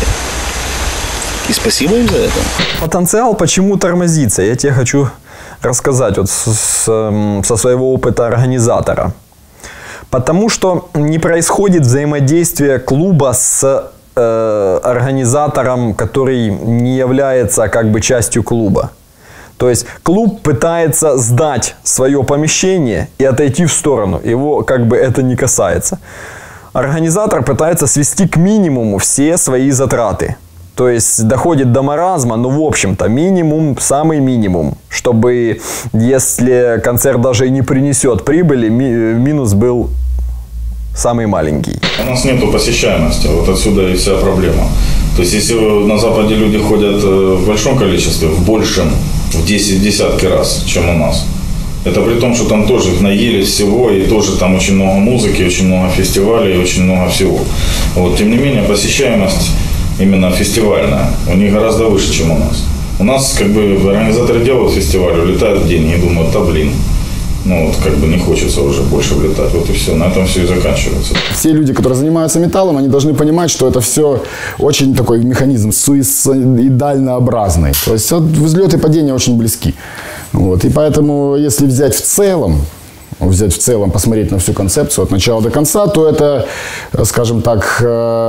И спасибо им за это. Потенциал почему тормозится? Я тебе хочу рассказать вот с, с, со своего опыта организатора. Потому что не происходит взаимодействие клуба с э, организатором, который не является как бы частью клуба. То есть клуб пытается сдать свое помещение и отойти в сторону. Его как бы это не касается. Организатор пытается свести к минимуму все свои затраты. То есть доходит до маразма, но в общем-то минимум, самый минимум, чтобы если концерт даже и не принесет прибыли, ми минус был самый маленький. У нас нету посещаемости, вот отсюда и вся проблема. То есть если на Западе люди ходят в большом количестве, в большем, в десять, десятки раз, чем у нас. Это при том, что там тоже наелись всего, и тоже там очень много музыки, очень много фестивалей, очень много всего. Вот, тем не менее, посещаемость именно фестивальная у них гораздо выше, чем у нас. У нас как бы организаторы делают фестиваль, улетают деньги и думают, да блин, ну вот как бы не хочется уже больше влетать. Вот и все, на этом все и заканчивается. Все люди, которые занимаются металлом, они должны понимать, что это все очень такой механизм суицидальнообразный. То есть взлет и падение очень близки. Вот. И поэтому, если взять в целом, взять в целом, посмотреть на всю концепцию от начала до конца, то это, скажем так,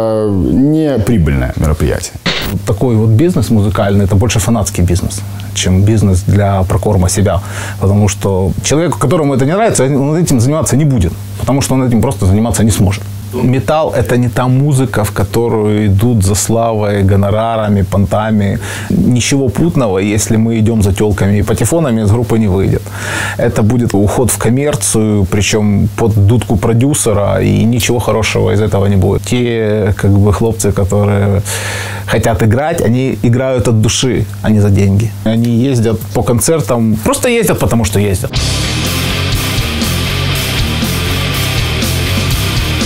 не прибыльное мероприятие. Такой вот бизнес музыкальный, это больше фанатский бизнес, чем бизнес для прокорма себя. Потому что человеку, которому это не нравится, он этим заниматься не будет. Потому что он этим просто заниматься не сможет. Металл – это не та музыка, в которую идут за славой, гонорарами, понтами. Ничего путного, если мы идем за телками и патефонами, из группы не выйдет. Это будет уход в коммерцию, причем под дудку продюсера, и ничего хорошего из этого не будет. Те как бы хлопцы, которые хотят играть, они играют от души, а не за деньги. Они ездят по концертам, просто ездят, потому что ездят.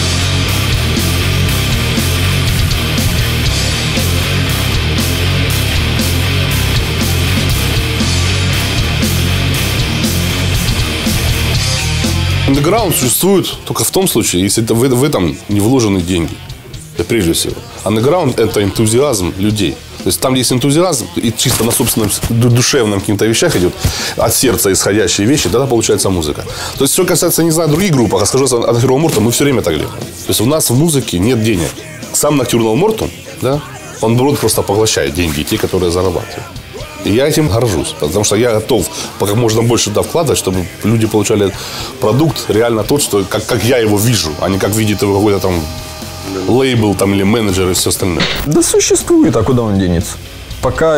Андеграунд существует только в том случае, если это в, в этом не вложены деньги. Это прежде всего. Андеграунд – это энтузиазм людей. То есть там есть энтузиазм, и чисто на собственном душевном каких-то вещах идет, от сердца исходящие вещи, тогда получается музыка. То есть, что касается, не знаю, других групп, а скажу, от Nocturnal Mortum мы все время так делаем. То есть, у нас в музыке нет денег. Сам Nocturnal Mortum, да, он просто поглощает деньги, те, которые зарабатывают. И я этим горжусь, потому что я готов как можно больше туда вкладывать, чтобы люди получали продукт реально тот, что, как, как я его вижу, а не как видит его какой-то там лейбл там, или менеджер и все остальное. Да существует, а куда он денется? Пока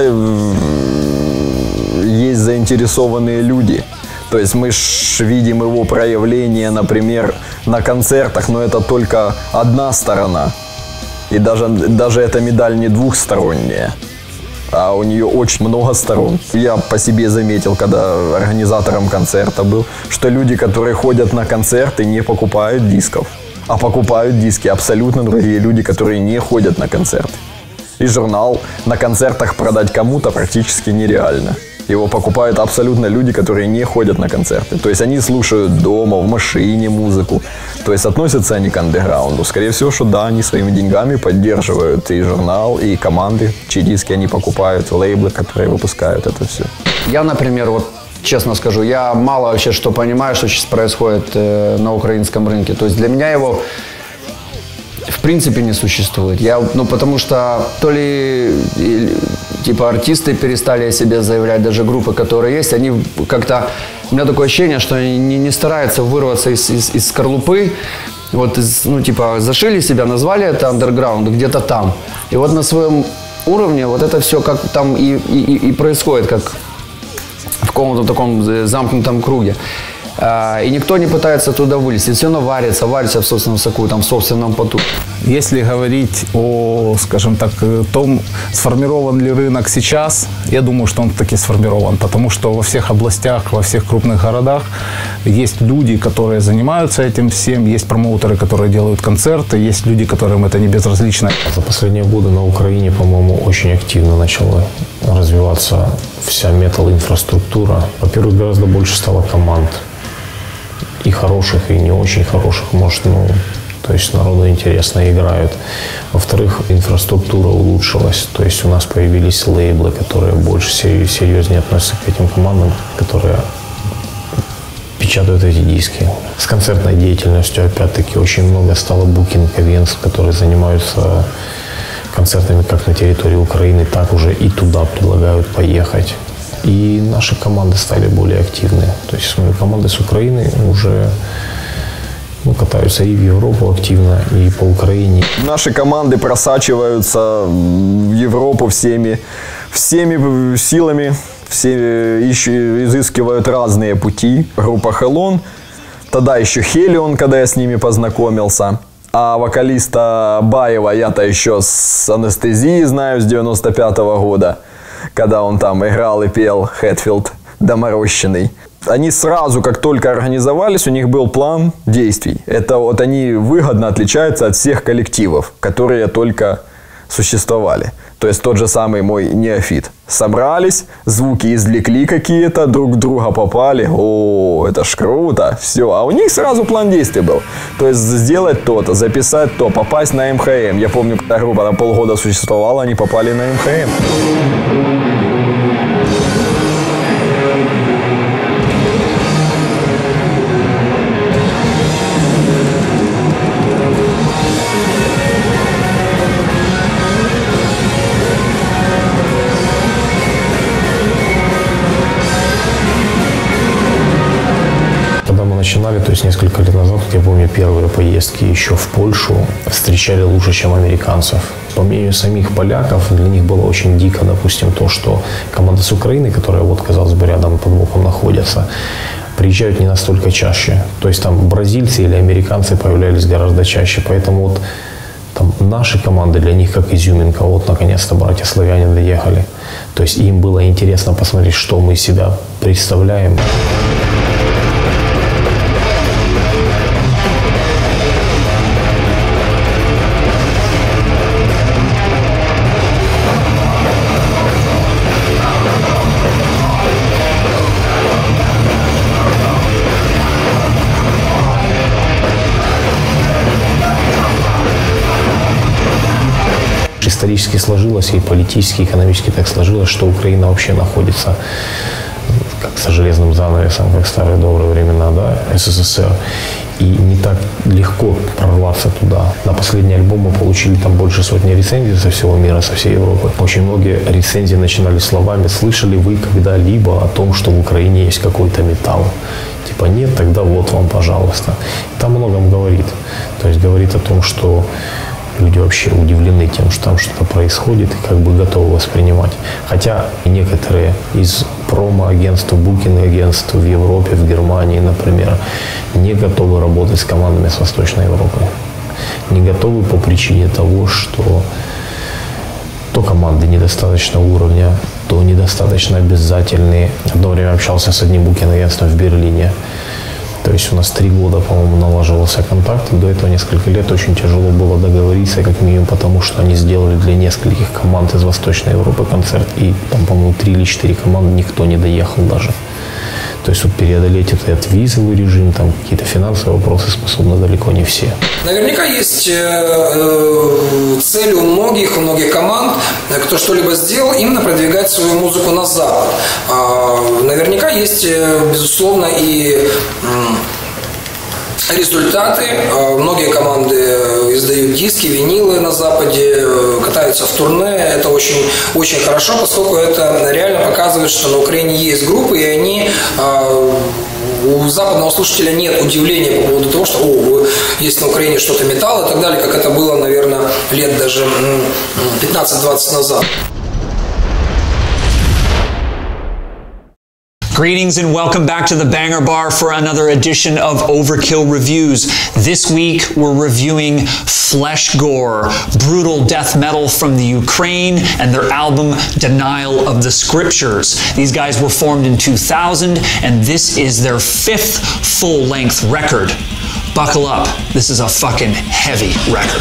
есть заинтересованные люди. То есть мы ж видим его проявление, например, на концертах, но это только одна сторона. И даже, даже эта медаль не двухсторонняя, а у нее очень много сторон. Я по себе заметил, когда организатором концерта был, что люди, которые ходят на концерты, не покупают дисков, а покупают диски абсолютно другие люди, которые не ходят на концерты. И журнал на концертах продать кому-то практически нереально. Его покупают абсолютно люди, которые не ходят на концерты. То есть они слушают дома, в машине музыку. То есть относятся они к андеграунду. Скорее всего, что да, они своими деньгами поддерживают и журнал, и команды, чьи диски они покупают, лейблы, которые выпускают это все. Я, например, вот честно скажу, я мало вообще что понимаю, что сейчас происходит э, на украинском рынке. То есть для меня его в принципе не существует. Я, ну, потому что то ли типа артисты перестали о себе заявлять, даже группы, которые есть, они как-то, у меня такое ощущение, что они не, не стараются вырваться из, из, из скорлупы. Вот, из, ну, типа, зашили себя, назвали это андерграунд, где-то там. И вот на своем уровне вот это все как там и, и, и происходит, как в каком-то таком замкнутом круге. И никто не пытается туда вылезть. И все равно варится, варится в собственном соку, там, в собственном поту. Если говорить о, скажем так, том, сформирован ли рынок сейчас, я думаю, что он таки сформирован. Потому что во всех областях, во всех крупных городах есть люди, которые занимаются этим всем. Есть промоутеры, которые делают концерты. Есть люди, которым это не безразлично. За последние годы на Украине, по-моему, очень активно начала развиваться вся метал-инфраструктура. Во-первых, гораздо больше стало команд. И хороших, и не очень хороших, может, ну, то есть народу интересно играют. Во-вторых, инфраструктура улучшилась, то есть у нас появились лейблы, которые больше серьезнее относятся к этим командам, которые печатают эти диски. С концертной деятельностью, опять-таки, очень много стало букинг-ивентов, которые занимаются концертами как на территории Украины, так уже и туда предлагают поехать. И наши команды стали более активны. То есть мои команды с Украины уже ну, катаются и в Европу активно, и по Украине. Наши команды просачиваются в Европу всеми, всеми силами, все изыскивают разные пути. Группа Хелон, тогда еще Хелион, когда я с ними познакомился. А вокалиста Баева я-то еще с анестезией знаю, с девяносто пятого года. Когда он там играл и пел Хэтфилд доморощенный. Они сразу, как только организовались, у них был план действий. Это вот они выгодно отличаются от всех коллективов, которые только существовали. То есть тот же самый мой неофит. Собрались, звуки извлекли какие-то, друг в друга попали. О, это ж круто. Все. А у них сразу план действий был. То есть сделать то-то, записать то, попасть на эм ха эм. Я помню, когда группа на полгода существовала, они попали на эм ха эм. Начинали, то есть несколько лет назад, я помню, первые поездки еще в Польшу встречали лучше, чем американцев. По мнению самих поляков, для них было очень дико, допустим, то, что команда с Украины, которая, вот, казалось бы, рядом под боком находится, приезжают не настолько чаще. То есть там бразильцы или американцы появлялись гораздо чаще. Поэтому вот там наши команды для них как изюминка. Вот, наконец-то, братья-славяне доехали. То есть им было интересно посмотреть, что мы из себя представляем. исторически сложилось, и политически, и экономически так сложилось, что Украина вообще находится как за железным занавесом, как в старые добрые времена, да, СССР. И не так легко прорваться туда. На последний альбом мы получили там больше сотни рецензий со всего мира, со всей Европы. Очень многие рецензии начинались словами: «Слышали вы когда-либо о том, что в Украине есть какой-то металл?» Типа нет, тогда вот вам, пожалуйста. И там о многом говорит. То есть говорит о том, что люди вообще удивлены тем, что там что-то происходит, и как бы готовы воспринимать. Хотя некоторые из промо-агентств, букинг-агентств в Европе, в Германии, например, не готовы работать с командами с Восточной Европы. Не готовы по причине того, что то команды недостаточного уровня, то недостаточно обязательные. Одно время общался с одним букинг-агентством в Берлине. То есть у нас три года, по-моему, налаживался контакт. До этого несколько лет очень тяжело было договориться, как минимум потому, что они сделали для нескольких команд из Восточной Европы концерт. И там, по-моему, три или четыре команды никто не доехал даже. То есть вот преодолеть этот визовый режим, там какие-то финансовые вопросы способны далеко не все. Наверняка есть э, цель у многих, у многих команд, кто что-либо сделал, именно продвигать свою музыку на Запад. Э, наверняка есть, безусловно, и э, результаты. Э, многие команды издают диски, винилы на Западе, э, катаются в турне. Это очень, очень хорошо, поскольку это реально показывает, что на Украине есть группы, и они... Э, у западного слушателя нет удивления по поводу того, что о, есть на Украине что-то металл и так далее, как это было, наверное, лет даже пятнадцать-двадцать назад. Greetings and welcome back to the Banger Bar for another edition of Overkill Reviews. This week we're reviewing Flesh Gore, brutal death metal from the Ukraine, and their album Denial of the Scriptures. These guys were formed in two thousand, and this is their fifth full-length record. Buckle up, this is a fucking heavy record.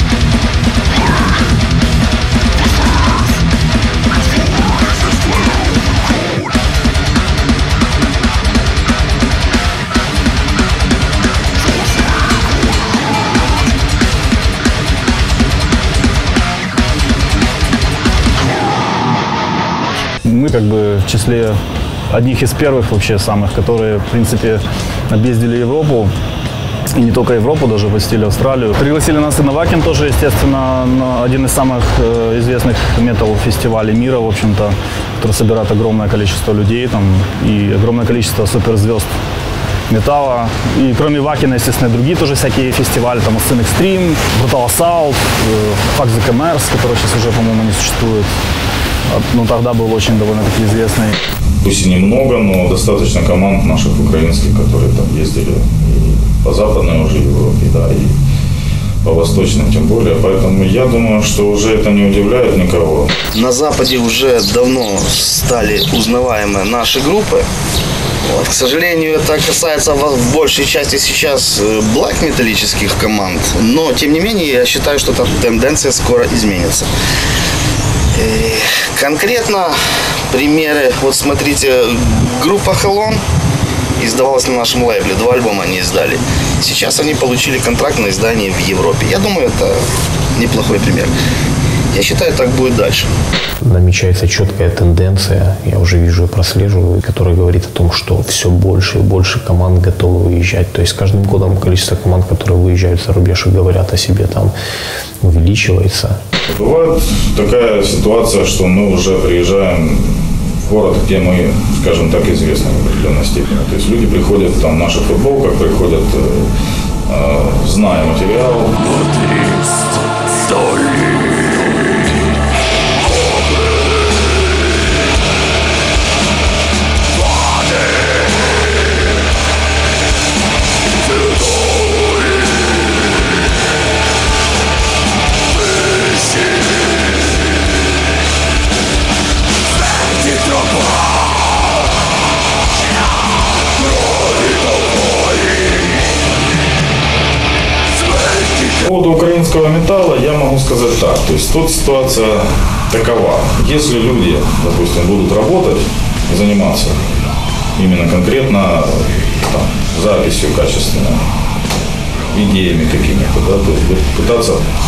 Мы как бы в числе одних из первых вообще самых, которые, в принципе, объездили Европу. И не только Европу, даже посетили Австралию. Пригласили нас и на Wacken тоже, естественно, на один из самых э, известных метал-фестивалей мира, в общем-то, который собирает огромное количество людей там, и огромное количество суперзвезд металла. И кроме Wacken, естественно, другие тоже всякие фестивали, там Sin Extreme, Brutal Assault, э, Fuck the Commerce, который сейчас уже, по-моему, не существует. Ну, тогда был очень довольно-таки известный. Пусть и немного, но достаточно команд наших украинских, которые там ездили и по западной уже Европе, да, и по восточной тем более. Поэтому я думаю, что уже это не удивляет никого. На Западе уже давно стали узнаваемы наши группы. Вот, к сожалению, это касается в большей части сейчас блэк-металлических команд. Но, тем не менее, я считаю, что эта тенденция скоро изменится. Конкретно примеры, вот смотрите, группа Helon издавалась на нашем лейбле, два альбома они издали. Сейчас они получили контракт на издание в Европе. Я думаю, это неплохой пример. Я считаю, так будет дальше. Намечается четкая тенденция, я уже вижу и прослеживаю, которая говорит о том, что все больше и больше команд готовы выезжать. То есть с каждым годом количество команд, которые выезжают за рубеж и говорят о себе там, увеличивается. Бывает такая ситуация, что мы уже приезжаем в город, где мы, скажем так, известны в определенной степени. То есть люди приходят там в наших футболках, приходят, э, э, зная материал. По поводу украинского металла я могу сказать так. То есть тут ситуация такова. Если люди, допустим, будут работать, заниматься именно конкретно там, записью качественной, идеями какими-то, да, то есть пытаться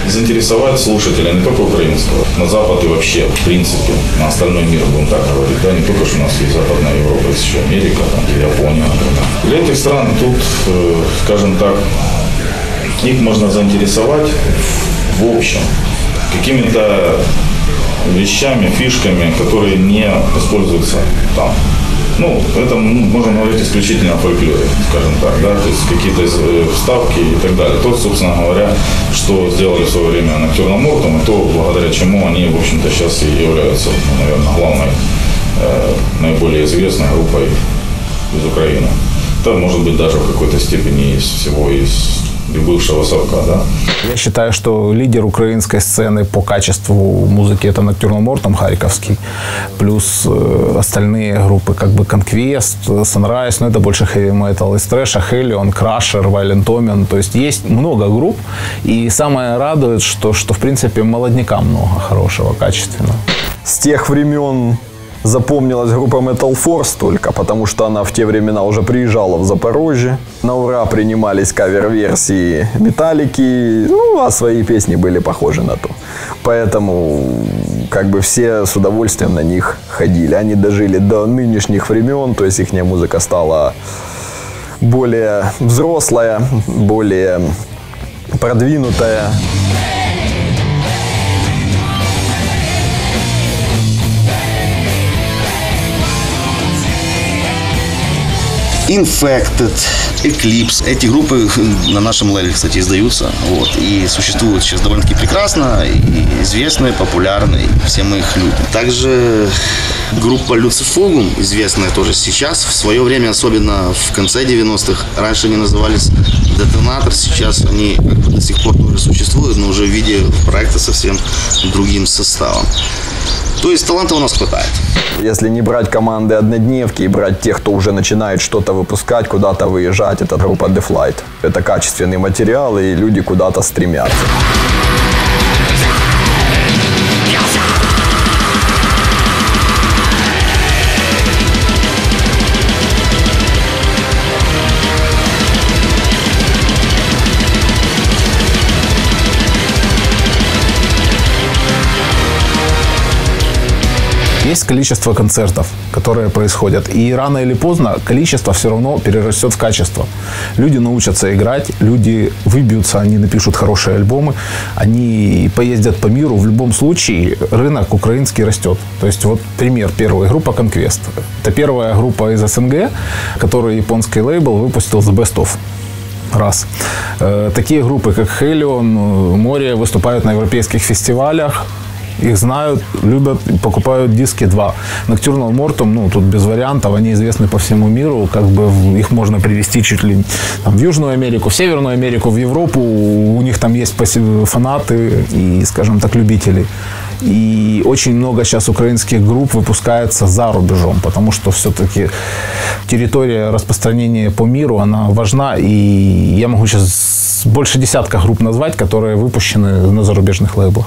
заинтересовать слушателя, не только украинского, на Запад и вообще, в принципе, на остальной мир, будем так говорить. Да, не только, что у нас есть Западная Европа, есть еще Америка, там, Япония, например. Для этих стран тут, скажем так, их можно заинтересовать в общем какими-то вещами, фишками, которые не используются там. Ну, это можно говорить исключительно о фольклоре, скажем так, да, то есть какие-то вставки и так далее. То, собственно говоря, что сделали в свое время Ноктюрномортум, и то, благодаря чему они, в общем-то, сейчас и являются, наверное, главной, э, наиболее известной группой из Украины. Это может быть даже в какой-то степени из всего из бывшего совка, да. Я считаю, что лидер украинской сцены по качеству музыки это Ноктюрномортум харьковский, плюс э, остальные группы, как бы Conquest, Sunrise, но это больше heavy metal, из трэша Hellion, Crusher, Violent Omen, то есть есть много групп, и самое радует, что, что в принципе молодняка много хорошего, качественного. С тех времен запомнилась группа Metal Force только, потому что она в те времена уже приезжала в Запорожье. На ура принимались кавер-версии Металлики, ну, а свои песни были похожи на то. Поэтому как бы все с удовольствием на них ходили. Они дожили до нынешних времен, то есть их музыка стала более взрослая, более продвинутая. Infected, Eclipse. Эти группы на нашем лейбле, кстати, издаются. Вот, и существуют сейчас довольно-таки прекрасно, и известные, популярные, и все мы их любим. Также группа Люцифогум, известная тоже сейчас, в свое время, особенно в конце девяностых, раньше они назывались Детонатор, сейчас они как бы до сих пор тоже существуют, но уже в виде проекта совсем другим составом. То есть таланта у нас хватает. Если не брать команды однодневки и брать тех, кто уже начинает что-то выпускать, куда-то выезжать, это группа The Flight. Это качественный материал, и люди куда-то стремятся. Есть количество концертов, которые происходят. И рано или поздно количество все равно перерастет в качество. Люди научатся играть, люди выбьются, они напишут хорошие альбомы, они поездят по миру. В любом случае рынок украинский растет. То есть вот пример первый. Группа Conquest. Это первая группа из СНГ, которую японский лейбл выпустил с Best Of. Раз. Такие группы, как Hellion, Море, выступают на европейских фестивалях. Их знают, любят, покупают диски. Два. Ноктюрномортум, ну, тут без вариантов, они известны по всему миру, как бы их можно привезти чуть ли там, в Южную Америку, в Северную Америку, в Европу, у них там есть фанаты и, скажем так, любители. И очень много сейчас украинских групп выпускается за рубежом, потому что все-таки территория распространения по миру, она важна, и я могу сейчас больше десятка групп назвать, которые выпущены на зарубежных лейблах.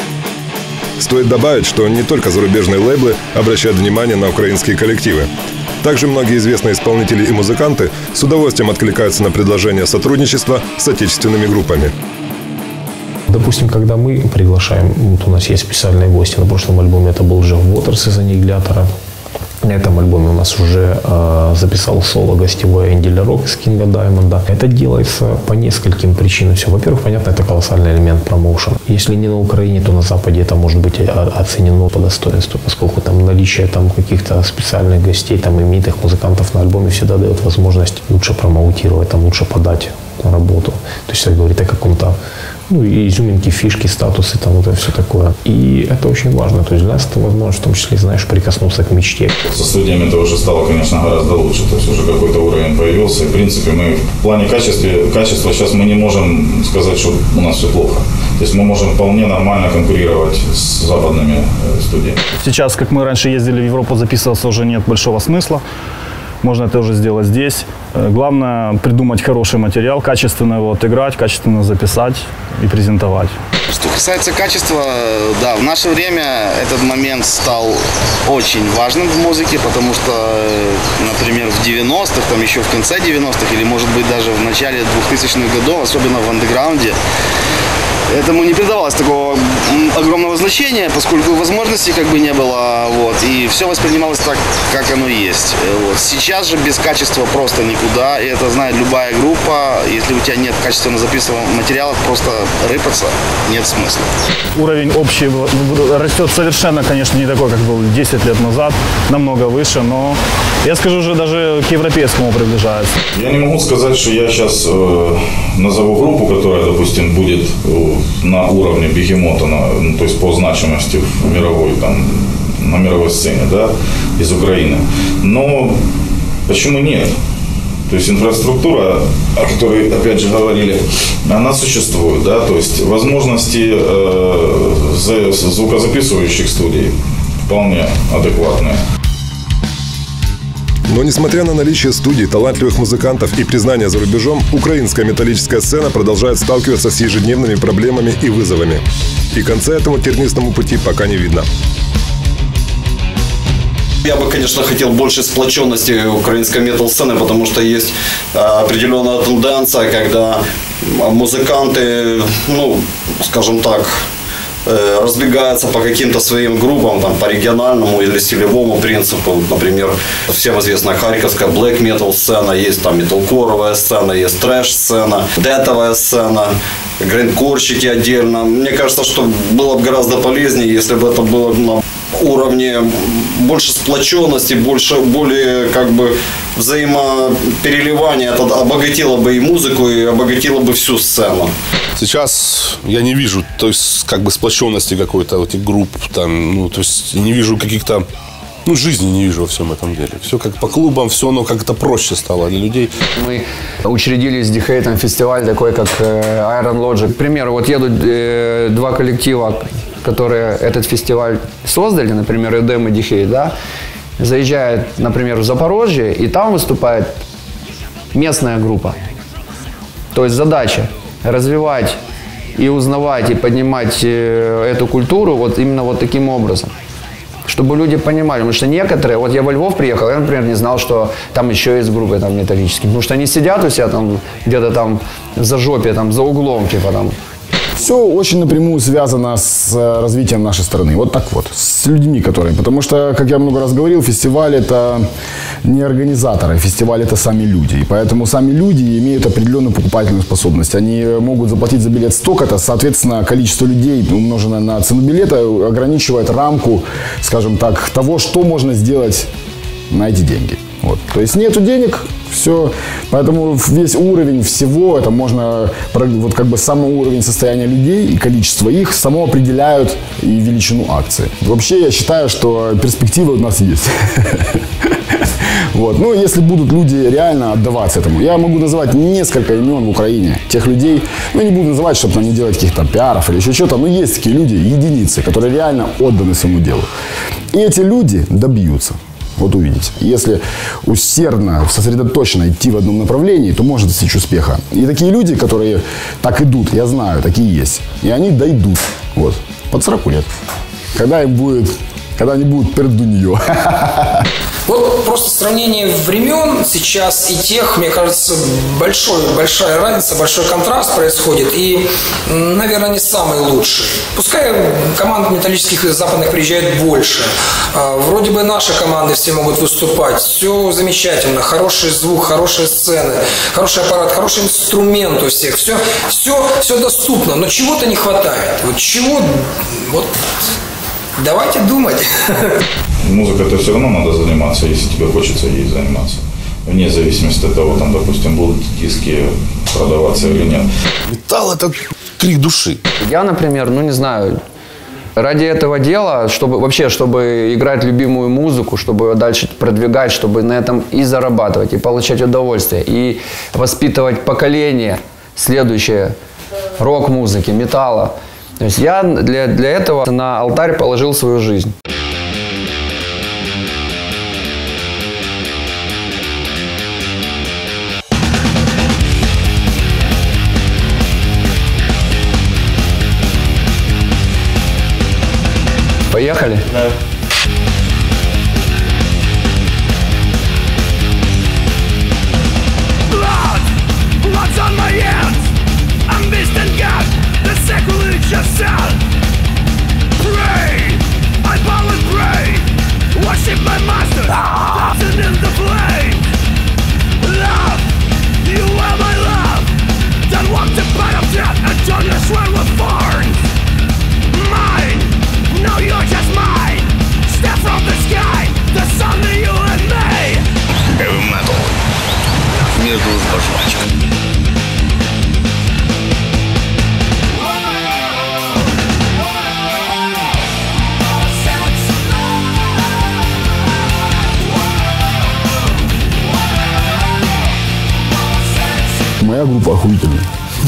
Стоит добавить, что не только зарубежные лейблы обращают внимание на украинские коллективы. Также многие известные исполнители и музыканты с удовольствием откликаются на предложения сотрудничества с отечественными группами. Допустим, когда мы приглашаем, вот у нас есть специальные гости, на прошлом альбоме это был Джефф Уотерс из «Аннигилятора». На этом альбоме у нас уже э, записал соло гостевой Энди Лерок из Кинга Даймонда. Это делается по нескольким причинам. Все. Во-первых, понятно, это колоссальный элемент промоушена. Если не на Украине, то на Западе это может быть оценено по достоинству, поскольку там наличие там, каких-то специальных гостей, там, именитых музыкантов на альбоме всегда дает возможность лучше промоутировать, там, лучше подать работу. То есть это говорит о каком-то ну, и изюминки, фишки, статусы, там вот это все такое. И это очень важно. То есть для нас это возможность, в том числе, знаешь, прикоснуться к мечте. Со студиями это уже стало, конечно, гораздо лучше. То есть уже какой-то уровень появился. И, в принципе, мы в плане качества, качества сейчас мы не можем сказать, что у нас все плохо. То есть мы можем вполне нормально конкурировать с западными студиями. Сейчас, как мы раньше ездили в Европу, записываться уже нет большого смысла. Можно это уже сделать здесь. Главное придумать хороший материал, качественно его отыграть, качественно записать и презентовать. Что касается качества, да, в наше время этот момент стал очень важным в музыке, потому что, например, в девяностых, там еще в конце девяностых или, может быть, даже в начале двухтысячных годов, особенно в андеграунде, этому не придавалось такого огромного значения, поскольку возможностей как бы не было, вот, и все воспринималось так, как оно есть. Вот. Сейчас же без качества просто никуда, и это знает любая группа. Если у тебя нет качественно записанного материала, просто рыпаться нет смысла. Уровень общий растет совершенно, конечно, не такой, как был десять лет назад, намного выше, но я скажу, уже даже к европейскому приближается. Я не могу сказать, что я сейчас э, назову группу, которая, допустим, будет на уровне бегемота, на, ну, то есть по значимости в мировой, там, на мировой сцене, да, из Украины. Но почему нет? То есть инфраструктура, о которой, опять же, говорили, она существует, да, то есть возможности э, звукозаписывающих студий вполне адекватные. Но несмотря на наличие студий, талантливых музыкантов и признания за рубежом, украинская металлическая сцена продолжает сталкиваться с ежедневными проблемами и вызовами. И конца этому тернистому пути пока не видно. Я бы, конечно, хотел больше сплоченности украинской метал-сцены, потому что есть определенная тенденция, когда музыканты, ну, скажем так, разбегаются по каким-то своим группам, там, по региональному или стилевому принципу. Например, всем известная харьковская black metal сцена, есть там металкоровая сцена, есть трэш-сцена, дэтовая сцена, грindкорщики отдельно. Мне кажется, что было бы гораздо полезнее, если бы это было на уровне больше сплоченности, больше, более как бы взаимопереливания. Это обогатило бы и музыку, и обогатило бы всю сцену. Сейчас я не вижу, то есть, как бы сплоченности какой-то этих групп, там, ну, то есть, не вижу каких-то, ну, жизни не вижу во всем этом деле. Все как по клубам, все оно как-то проще стало для людей. Мы учредили с Дихейтом фестиваль такой, как Iron Logic. К примеру, вот едут э, два коллектива, которые этот фестиваль создали, например, Эдем и Дихейт, да, заезжают, например, в Запорожье, и там выступает местная группа. То есть задача развивать и узнавать, и поднимать эту культуру вот именно вот таким образом. Чтобы люди понимали, потому что некоторые, вот я во Львов приехал, я, например, не знал, что там еще есть группы там металлические, потому что они сидят у себя там где-то там за жопе, там за углом, типа там. Все очень напрямую связано с развитием нашей страны. Вот так вот, с людьми, которые... Потому что, как я много раз говорил, фестиваль – это не организаторы, фестиваль – это сами люди. И поэтому сами люди имеют определенную покупательную способность. Они могут заплатить за билет столько-то, соответственно, количество людей, умноженное на цену билета, ограничивает рамку, скажем так, того, что можно сделать на эти деньги. Вот. То есть нету денег, все. Поэтому весь уровень всего, это можно, вот как бы самый уровень состояния людей и количество их само определяют и величину акции. Вообще я считаю, что перспективы у нас есть. Вот. Ну, если будут люди реально отдаваться этому. Я могу называть несколько имен в Украине, тех людей, ну, не буду называть, чтобы там не делать каких-то пиаров или еще что-то, но есть такие люди, единицы, которые реально отданы своему делу. И эти люди добьются. Вот увидите. Если усердно, сосредоточенно идти в одном направлении, то можно достичь успеха. И такие люди, которые так идут, я знаю, такие есть. И они дойдут. Вот. Под сорок лет. Когда им будет, когда они будут перед нее. Вот просто сравнение времен сейчас и тех, мне кажется, большой, большая разница, большой контраст происходит. И, наверное, не самый лучший. Пускай команд металлических из западных приезжает больше. Вроде бы наши команды все могут выступать. Все замечательно. Хороший звук, хорошие сцены, хороший аппарат, хороший инструмент у всех. Все, все, все доступно. Но чего-то не хватает. Вот чего... Вот... Давайте думать. Музыкой-то все равно надо заниматься, если тебе хочется ей заниматься. Вне зависимости от того, там, допустим, будут диски продаваться или нет. Металл – это крик души. Я, например, ну не знаю, ради этого дела, чтобы вообще, чтобы играть любимую музыку, чтобы ее дальше продвигать, чтобы на этом и зарабатывать, и получать удовольствие, и воспитывать поколение следующее рок-музыки, металла. То есть я для, для этого на алтарь положил свою жизнь. Поехали? Да. Blood, blood's on my hands. I'm missing God, the secular дружба жвачка. Моя группа охуительная.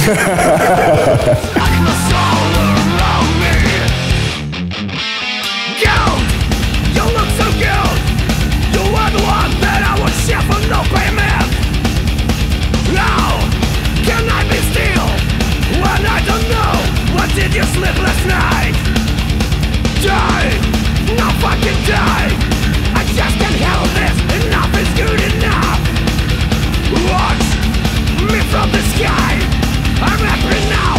Did you sleep last night? Die! No fucking die! I just can't handle this! Enough is good enough! Watch me from the sky! I'm happy now!